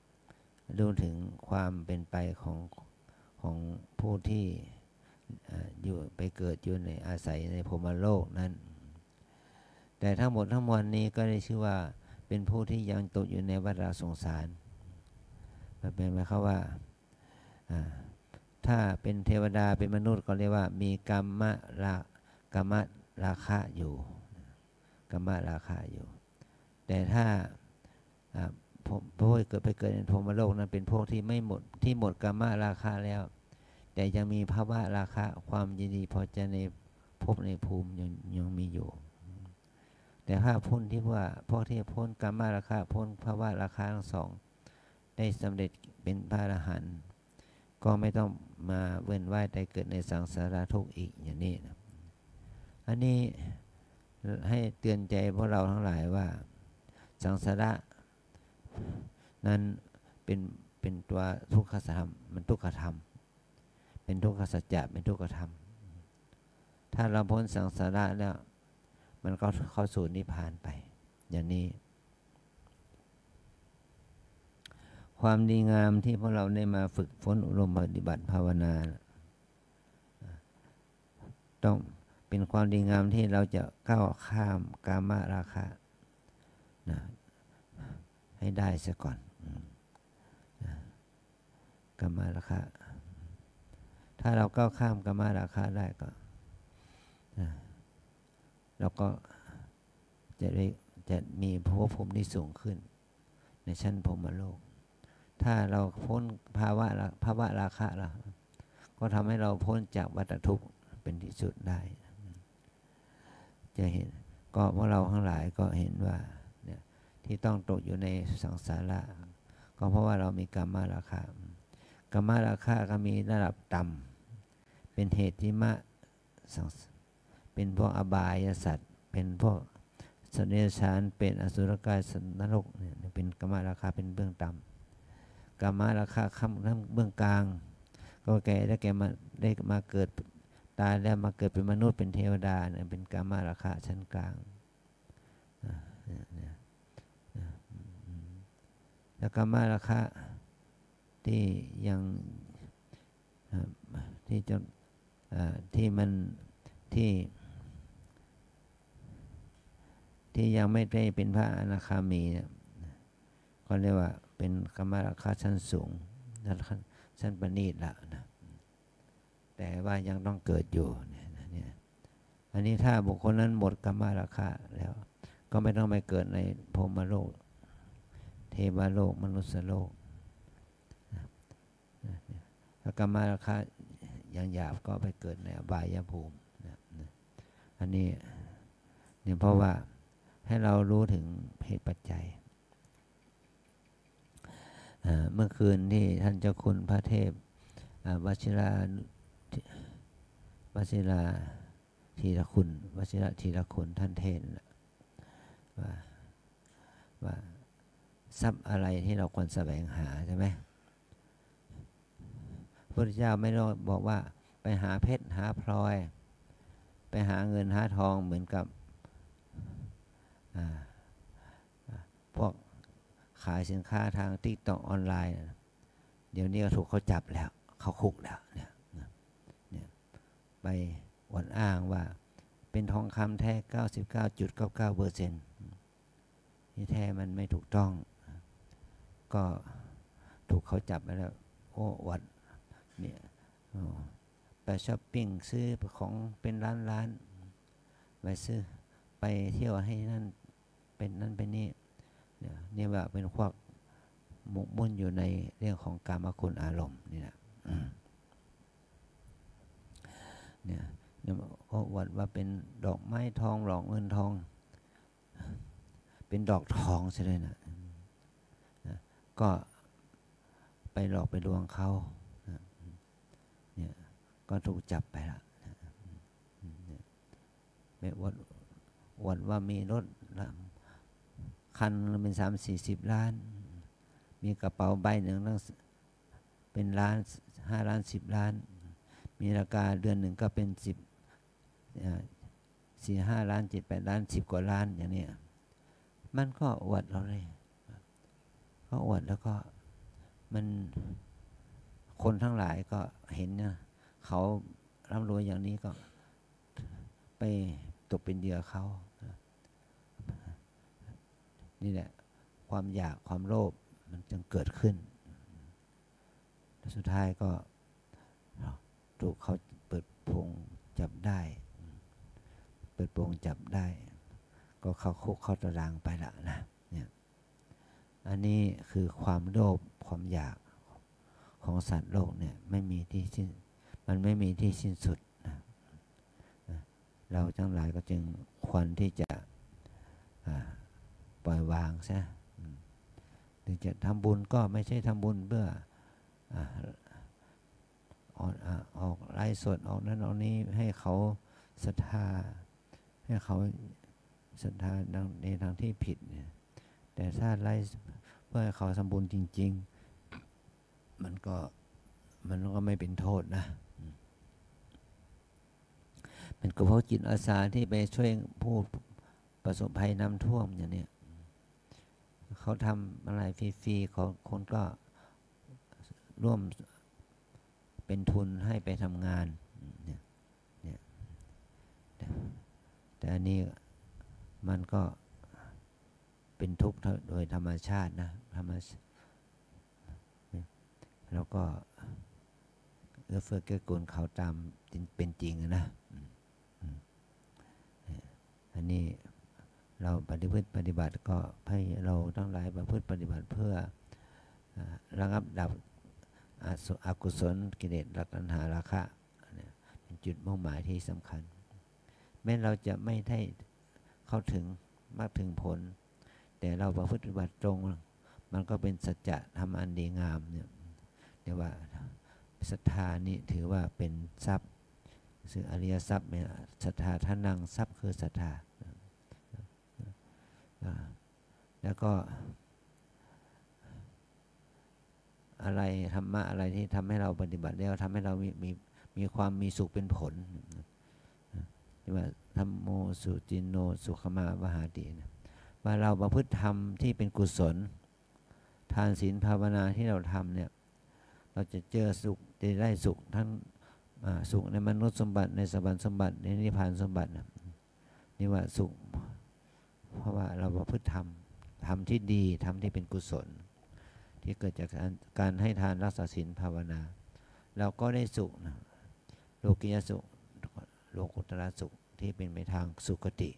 ความเป็นไปของผู้ที่อยู่ไปเกิดอยู่ในอาศัยในพรหมโลกนั้นแต่ทั้งหมดทั้งมวลนี้ก็ได้ชื่อว่าเป็นผู้ที่ยังตกอยู่ในวัฏสงสารเป็นหมายความว่าถ้าเป็นเทวดาเป็นมนุษย์ก็เรียกว่ามีกรรมราคะอยู่แต่ถ้าพวกไปเกิดในพรหมโลกนั้นเป็นพวกที่หมดกรรมราคะแล้วแต่ยังมีภาวะราคะความยินดีพอใจในภพในภูมิยังมีอยู่แต่ถ้าพ้นที่ว่าพวกที่พ้นกรรมราคะพ้นภาวะราคะทั้งสองได้สำเร็จเป็นพระอรหันต์ก็ไม่ต้องมาเวียนว่ายตายเกิดในสังสารทุกข์อีกอย่างนี้นะอันนี้ให้เตือนใจพวกเราทั้งหลายว่าสังสารนั้นเป็นตัวทุกขธรรมมันทุกขธรรมเป็นทุกขสัจจะเป็นทุกขธรรมถ้าเราพ้นสังสาระแล้วมันก็เข้าสู่นิพพานไปอย่างนี้ความดีงามที่พวกเราได้มาฝึกฝนอบรมปฏิบัติภาวนาต้องเเป็นความดีงามที่เราจะก้าวข้ามกามราคะนะให้ได้ซะก่อนกามราคะถ้าเราก้าวข้ามกามราคะได้ก็เราก็จะมีภพภูมิที่สูงขึ้นในชั้นพรหมโลกถ้าเราพ้นภาวะราคะแล้วก็ทำให้เราพ้นจากวัฏทุกข์เป็นที่สุดได้จะเห็นก็พวกเราทั้งหลายก็เห็นว่าเนี่ยที่ต้องตกอยู่ในสังสาระก็เพราะว่าเรามีกามราคะกามราคะก็มีระดับต่ำเป็นเหตุที่เป็นพวกอบายสัตว์เป็นพวกสัตว์เดรัจฉานเป็นอสุรกายสัตว์นรกเนี่ยเป็นกามราคะเป็นเบื้องต่ำกามราคะขั้นเบื้องกลางก็แก่ได้มาเกิดตายแล้วมาเกิดเป็นมนุษย์เป็นเทวดาเนี่ยเป็นกามราคะชั้นกลางแล้วกามราคะที่ยังที่จะที่มันที่ยังไม่ได้เป็นพระอนาคามีเนี่ยก็เรียกว่าเป็นกามราคะชั้นสูงชั้นประณีตละนะแต่ว่ายังต้องเกิดอยู่เนี่ยอันนี้ถ้าบุคคลนั้นหมดกามราคะแล้วก็ไม่ต้องไปเกิดในพรหมโลกเทวโลกมนุษยโลกถ้ากามราคะยังหยาบก็ไปเกิดในอบายภูมิอันนี้เนี่ยเพราะว่าให้เรารู้ถึงเหตุปัจจัยเมื่อคืนที่ท่านเจ้าคุณพระเทพวชิราธีรคุณวชิระธีรคุณท่านเทศน์ว่าทรัพย์อะไรที่เราควรแสวงหาใช่ไหมพระพุทธเจ้าไม่ได้บอกว่าไปหาเพชรหาพลอยไปหาเงินหาทองเหมือนกับพวกขายสินค้าทางTikTokออนไลน์เดี๋ยวนี้ก็ถูกเขาจับแล้วเขาคุกแล้วเนี่ยไปอวดอ้างว่าเป็นทองคำแท้ 99.99% ที่แท้มันไม่ถูกต้องก็ถูกเขาจับไปแล้วโอ้วัดเนี่ยไปช้อปปิ้งซื้อของเป็นล้านไปซื้อไปเที่ยวให้นั่นเป็นนั่นเป็นนี่เนี่ยว่าเป็นพวกหมกมุ่นอยู่ในเรื่องของกามคุณอารมณ์นี่นะเนี่ยก็วัดว่าเป็นดอกไม้ทองหลอกเงินทองเป็นดอกทองใช่ไหมนะก็ไปหลอกไปลวงเขาเนี่ยก็ถูกจับไปละแบบวัดว่ามีรถคันเป็น30-40 ล้านมีกระเป๋าใบหนึ่งตั้งเป็นล้าน5 ล้าน10 ล้านมีราคาเดือนหนึ่งก็เป็น4-5 ล้าน7-8 ล้าน10 กว่าล้านอย่างนี้มันก็อวดเราเลยก็อวดแล้วก็มันคนทั้งหลายก็เห็นนะเขาร่ำรวยอย่างนี้ก็ไปตกเป็นเหยื่อเขานี่แหละความอยากความโลภมันจึงเกิดขึ้นสุดท้ายก็ถูกเขาเปิดโปงจับได้ก็เข้าคุกเข้าตารางไปละนะเนี่ยอันนี้คือความโลภความอยากของสัตว์โลกเนี่ยไม่มีที่สิ้นมันไม่มีที่สิ้นสุดนะเราทั้งหลายก็จึงควรที่จะปล่อยวางซะถึงจะทำบุญก็ไม่ใช่ทำบุญเพื่อออกไลฟ์สดออกนั้นออกนี้ให้เขาศรัทธาให้เขาศรัทธาในทางที่ผิดเนี่ยแต่ถ้าไลฟ์เพื่อให้เขาทำบุญจริงๆมันก็ไม่เป็นโทษนะเป็นกลุ่มพวกจิตอาสาที่ไปช่วยผู้ประสบภัยน้ำท่วมอย่างนี้เขาทำอะไรฟรีๆคนก็ร่วมเป็นทุนให้ไปทำงานเนี่ยแต่แต่อันนี้มันก็เป็นทุกข์โดยธรรมชาตินะแล้วก็เอื้อเฟื้อเกื้อกูลเขาตามเป็นจริงนะอันนี้เราปฏิบัติก็ให้เราทั้งหลายประพฤติปฏิบัติเพื่อระงับดับอกุศลกิเลสตัณหาราคะเป็นจุดมุ่งหมายที่สำคัญแม้เราจะไม่ได้เข้าถึงมรรคถึงผลแต่เราประพฤติปฏิบัติตรงมันก็เป็นสัจจะธรรมอันดีงามเนี่ยเรียกว่าศรัทธานี่ถือว่าเป็นทรัพย์ซึ่งอริยทรัพย์เนี่ยศรัทธาท่านังทรัพย์คือศรัทธาแล้วก็อะไรธรรมะอะไรที่ทำให้เราปฏิบัติแล้วทำให้เรามีความมีสุขเป็นผลที่ว่าธัมโมสุจินโนสุขมาวหาติว่าเราประพฤติธรรมที่เป็นกุศลทานศีลภาวนาที่เราทำเนี่ยเราจะเจอสุขจะได้สุขทั้งสุขในมนุษย์สมบัติในสวรรค์สมบัติในนิพพานสมบัตินี่ว่าสุขเพราะว่าเราประพฤติธรรมที่ดีธรรมที่เป็นกุศลที่เกิดจากการให้ทานรักษาศีลภาวนาเราก็ได้สุขนะโลกิยสุขโลกุตระสุขที่เป็นไปทางสุคติ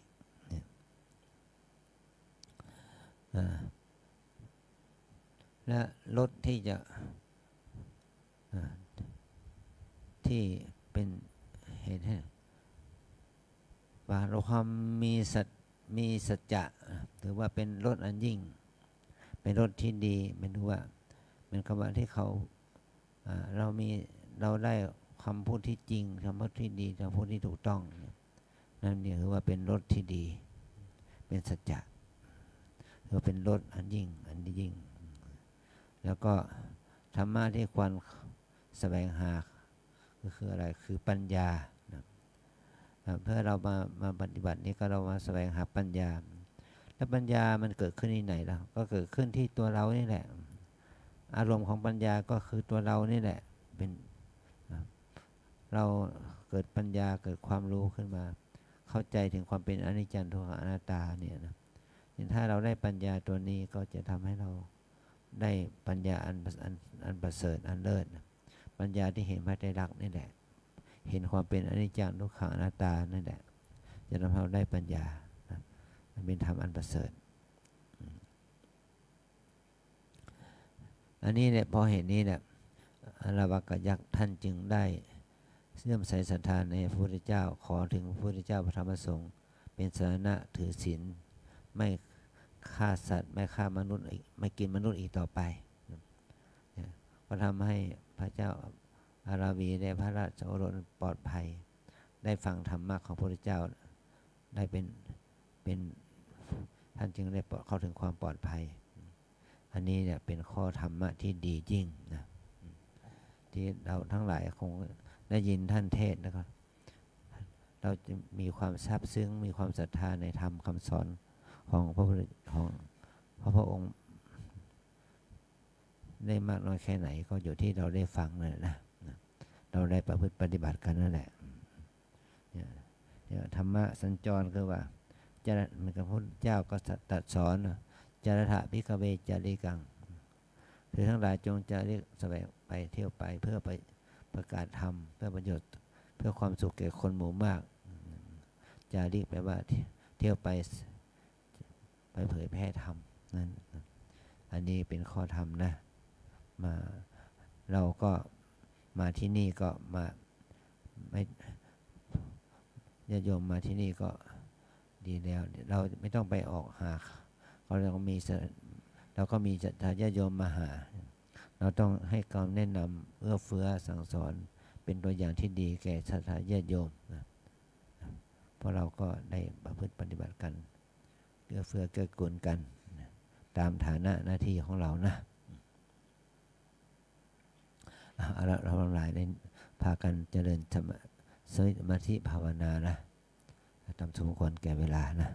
และรถที่จะที่เป็นเหตุให้ว่าเราความมีสัจจะถือว่าเป็นรถอันยิ่งเป็นรถที่ดีเป็นถือว่าเป็นคำว่าที่เราได้คำพูดที่จริงคำพูดที่ดีคำพูดที่ถูกต้องนั่นเนี่ยถือว่าเป็นรถที่ดีเป็นสัจจะถือว่าเป็นรถอันยิ่งแล้วก็ธรรมะที่ควรแสวงหาก็คืออะไรคือปัญญาเพื่อเรามาปฏิบัตินี้ก็เรามาแสวงหาปัญญาแล้วปัญญามันเกิดขึ้นที่ไหนล่ะก็เกิดขึ้นที่ตัวเรานี่แหละอารมณ์ของปัญญาก็คือตัวเรานี่แหละเป็นเราเกิดปัญญาเกิดความรู้ขึ้นมาเข้าใจถึงความเป็นอนิจจังทุกขังอนัตตาเนี่ยนะถ้าเราได้ปัญญาตัวนี้ก็จะทำให้เราได้ปัญญาอันประเสริฐอันเลิศปัญญาที่เห็นพระไตรลักษณ์นี่แหละเห็นความเป็นอนิจจังทุกขังอนัตตานั่นแหละจะทำให้เราได้ปัญญาเป็นธรรมอันประเสริฐอันนี้เนี่ยพอเห็นนี้เนี่ยอรวากยักษ์ท่านจึงได้เลื่อมใสศรัทธาในพระพุทธเจ้าขอถึงพระพุทธเจ้าพระธรรมพระสงฆ์เป็นสรณะถือศีลไม่ฆ่าสัตว์ไม่ฆ่ามนุษย์ไม่กินมนุษย์อีกต่อไปก็ทำให้พระเจ้าอาราวีได้พระราชโอรสปลอดภัยได้ฟังธรรมะของพระพุทธเจ้าได้เป็นท่านจึงได้เข้าถึงความปลอดภัยอันนี้เนี่ยเป็นข้อธรรมะที่ดียิ่งนะที่เราทั้งหลายคงได้ยินท่านเทศน์นะครับเราจะมีความซาบซึ้งมีความศรัทธาในธรรมคำสอนของพระองค์ได้มากน้อยแค่ไหนก็อยู่ที่เราได้ฟังนั่นแหละนะเราได้ประพฤติปฏิบัติกันนั่นแหละธรรมะสัญจรคือว่าเหมือนกับพระพุทธเจ้าก็ตรัสสอนจารถะภิกขเวจาริกังคือทั้งหลายจงจาริกแสวงไปเที่ยวไปเพื่อไปประกาศธรรมเพื่อประโยชน์เพื่อความสุขแก่คนหมู่มากจาริกแปลว่าเที่ยวไปเผยแพร่ธรรมนั่นอันนี้เป็นข้อธรรมนะมาเราก็มาที่นี่ก็มาไม่ญาติโยมมาที่นี่ก็ดีแล้วเราไม่ต้องไปออกหาเราก็มีญาติโยมมาหาเราต้องให้คำแนะนำเอื้อเฟื้อสั่งสอนเป็นตัวอย่างที่ดีแก่ศรัทธาญาติโยมนะเพราะเราก็ได้ประพฤติปฏิบัติกันเอื้อเฟื้อเกื้อกูลกันตามฐานะหน้าที่ของเรานะเราทั้งหลายได้พากันเจริญสมาธิภาวนานะตามสมควรแก่เวลานะ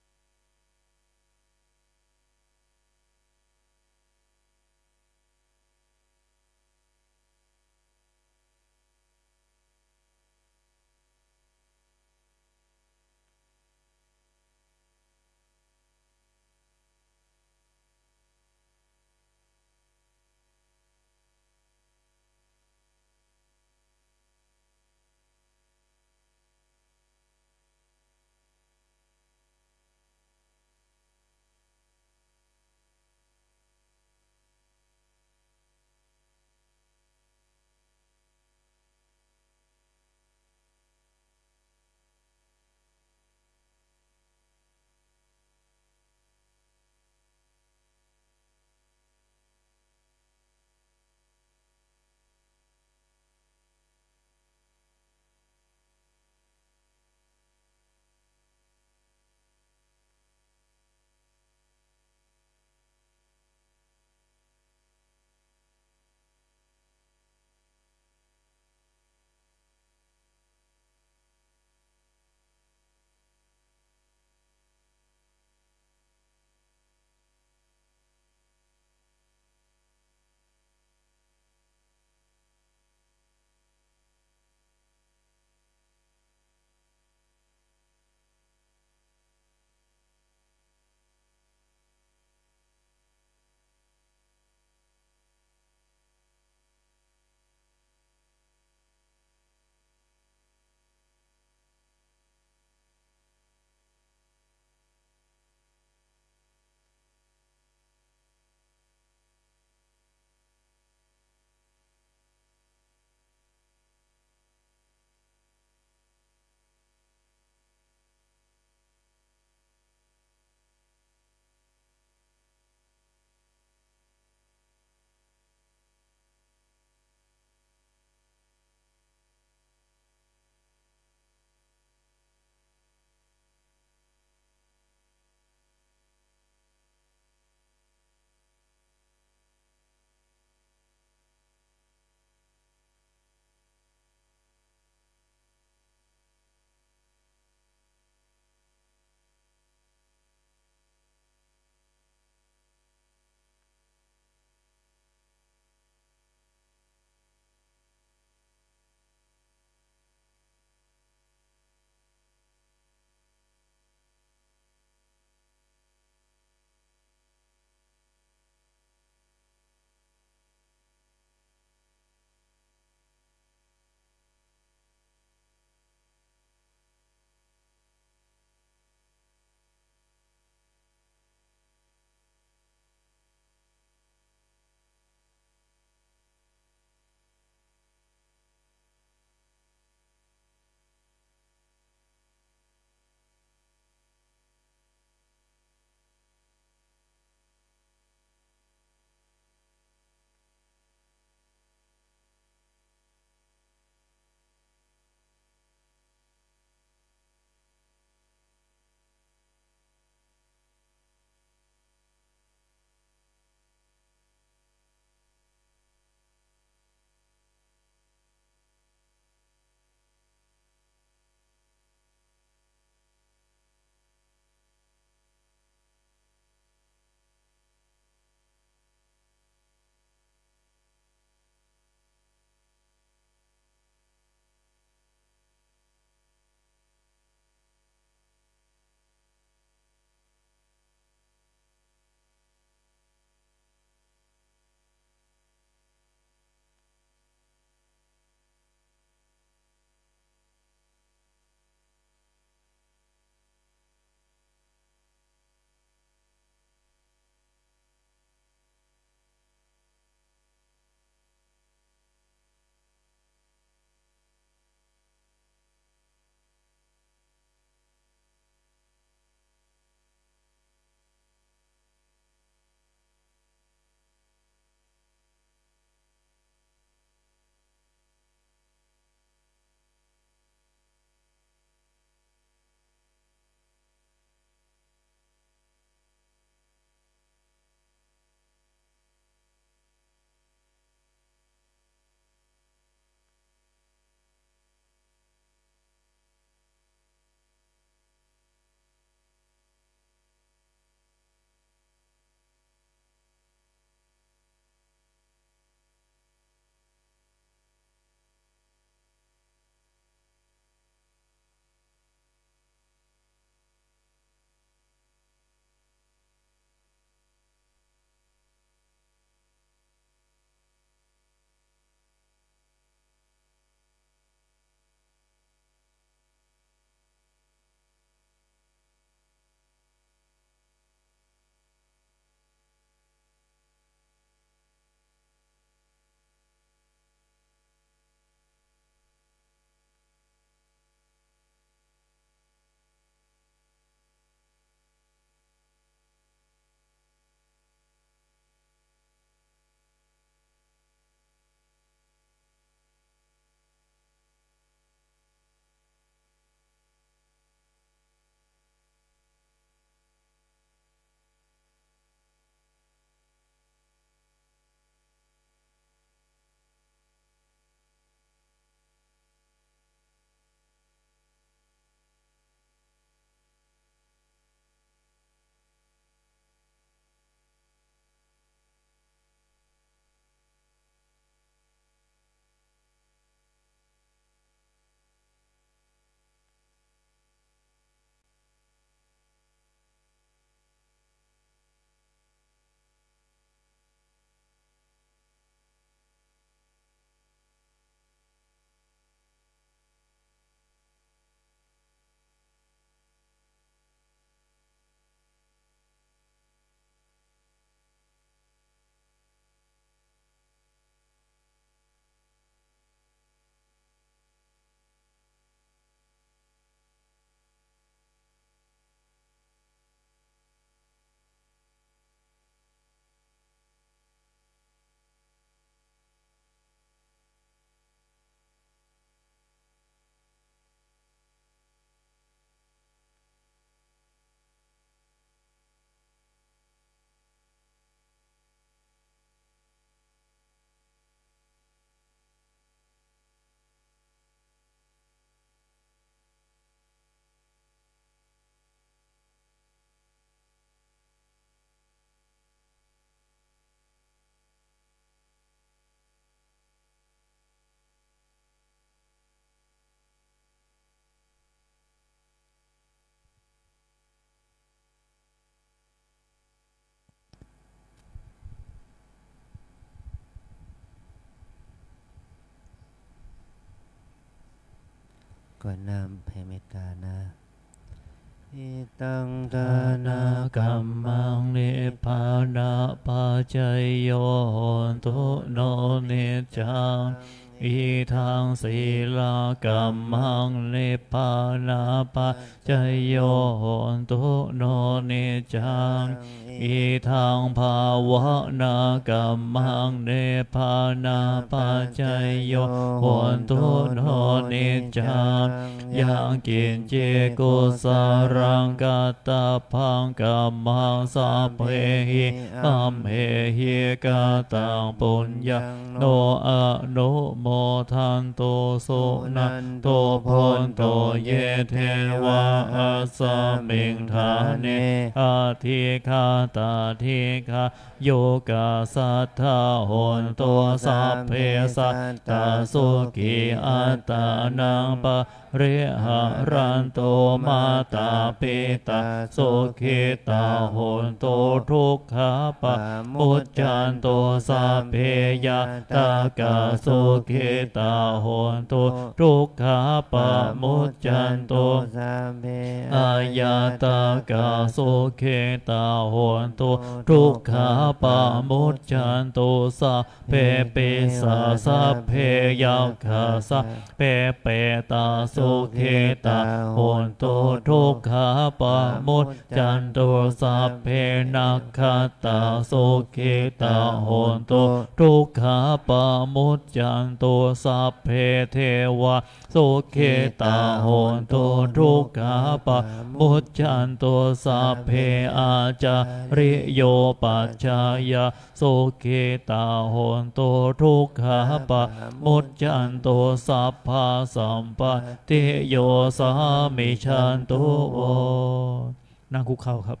กวดน้ำแผ่เมตตานะอิตังทานากัมมังนิพพานะปัจจยโยโหตุโนนิจจังอีทังศีลกัมมังนิพพานะปัจจยโยโหตุโนนิจจังอีทังภาวะนากัมมังนิพพานะปัจจยโยโหตุโนนิจจังยังกินเจกุสารังกัตตพังกัมมังสัพเพหิอัมเหหิกาตังปุญญาโนอนุโมทันโตสุนันโตพนโตเยเทวะอัสสมิงธาเนอาทิคาตาทิคาโยกาสัทธาโหนโตสัพเพสัตตาสุขีอัตตานังปะเรหะรันโตมาตาปิตาสุขิตาโหนโตทุกขาปะมุจจันโตสัพเพยะตากาสุขิตาโหนโตทุกขาปะมุจจันโตสัพเพอายาตากาสุขิตาโหนโตทุกขาปะมุจจันโตสัพเพปิสาสัพเพยะขาสัพเพเปตาสุขิตาโหนโตทุกขาปะมุจจันโตสัพเพนักขตาสุขิตาโหนโตทุกขาปะมุจจันโตสัพเพเทวะสุขิตาโหนโตทุกขาปะมุจจันโตสัพเพอาจาริโยปัจจายาสุขิตาโหนโตทุกขาปะมุจจันโตสัพพะสัมปติโยสามิชันตุโวนั่งคุกเข่าครับ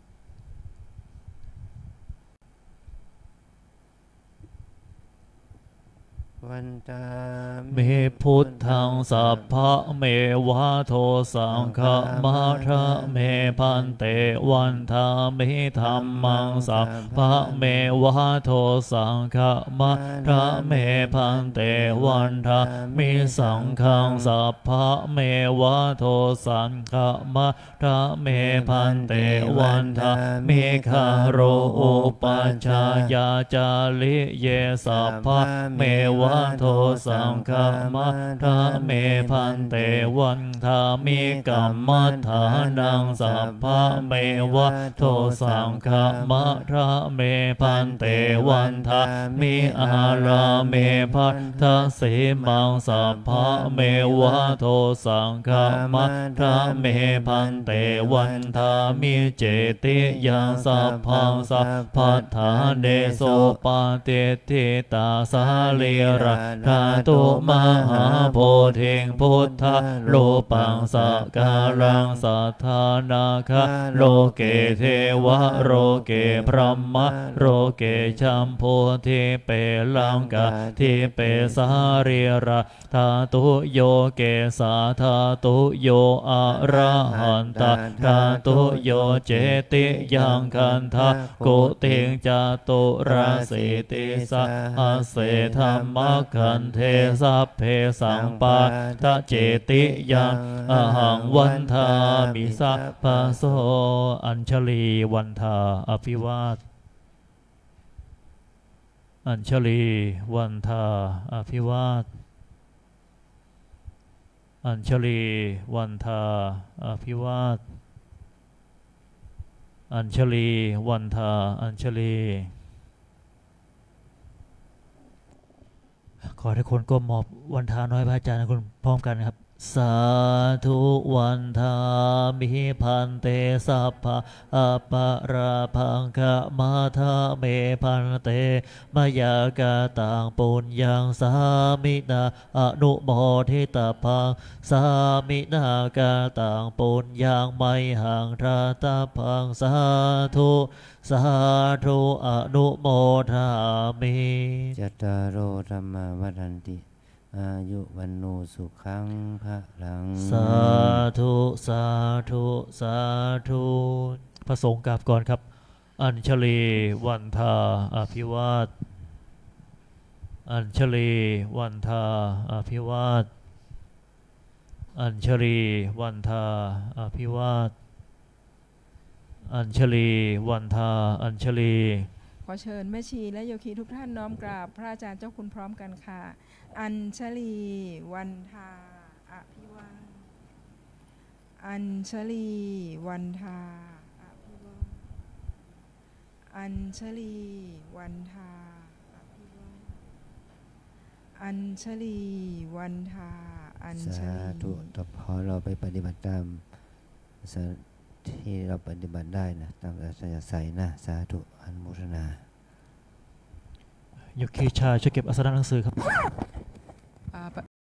วันตาเมพุทธังสัพพะเมวะโทสังฆมาระเมพันเตวันทามิธัมมังสัพพะเมวะโทสังฆมาระเมพันเตวันทามิสังฆังสัพพะเมวะโทสังฆมาระเมพันเตวันทามิคาโรอุปัชฌายาจาลิเยสัพพะเมวะโทสังฆมัทธาเมพันเตวันธามิกัมมัฏฐานังสัพพะเมวะโทสังฆมัทธาเมพันเตวันธามิอาราเมพัทธสีมังสัพพะเมวะโทสังฆมัทธาเมพันเตวันธามิเจติยังสัพพังสัพพัทธาเนโสปาเตติตาสาลีราธาตุมหาโพธิงพุทธโลปังสักการังสัทธานาคะโลเกเทวะโรเกพรหมะโรเกชัมโพธิเปลังกาทิเปสาริราธาตุโยเกสาธาตุโยอะระหันตาธาตุโยเจติยังคันทะกุติงจตุราสิติสะอาเสธรรมคันเทสัพเพสังปาทะเจติยังอหังวันทามิสัพพะโสอัญชลีวันทาอภิวาทอัญชลีวันทาอภิวาทอัญชลีวันทาอภิวาทอัญชลีวันทาอัญชลีขอให้คนก้มมอบวันทาน้อยพระอาจารย์นะคุณพร้อมกันนะครับสาธุวันทามิพันเตสัพพะอัปปะราภังคะมาทาเมพันเตมยากาตังปุญญังสามินาอนุโมทิตาพังสามินากาตังปุญญังไมหังทาตาพังสาธุสาธุอนุโมทามิจัตตารโอธรรมวัฏันติอายุวันโนสุขังพระลังสาธุสาธุสาธุพระสงฆ์กราบก่อนครับอัญชลีวันทาอภิวาทอัญชลีวันทาอภิวาทอัญชลีวันทาอภิวาทอัญชลีวันทาอัญชลีขอเชิญแม่ชีและโยคีทุกท่านน้อมกราบพระอาจารย์เจ้าคุณพร้อมกันค่ะอัญชลีวันทาอภิวาทอัญชลีวันทาอภิวาทอัญชลีวันทาอภิวาทอัญชลีวันทาอัญชสาลีธุต่อพอเราไปปฏิบัติตามที่เราปฏิบัติได้นะตามอัธยาศัยนะสาธุอนุโมทนาโยคีชายช่วยเก็บอาสนะหนังสือครับ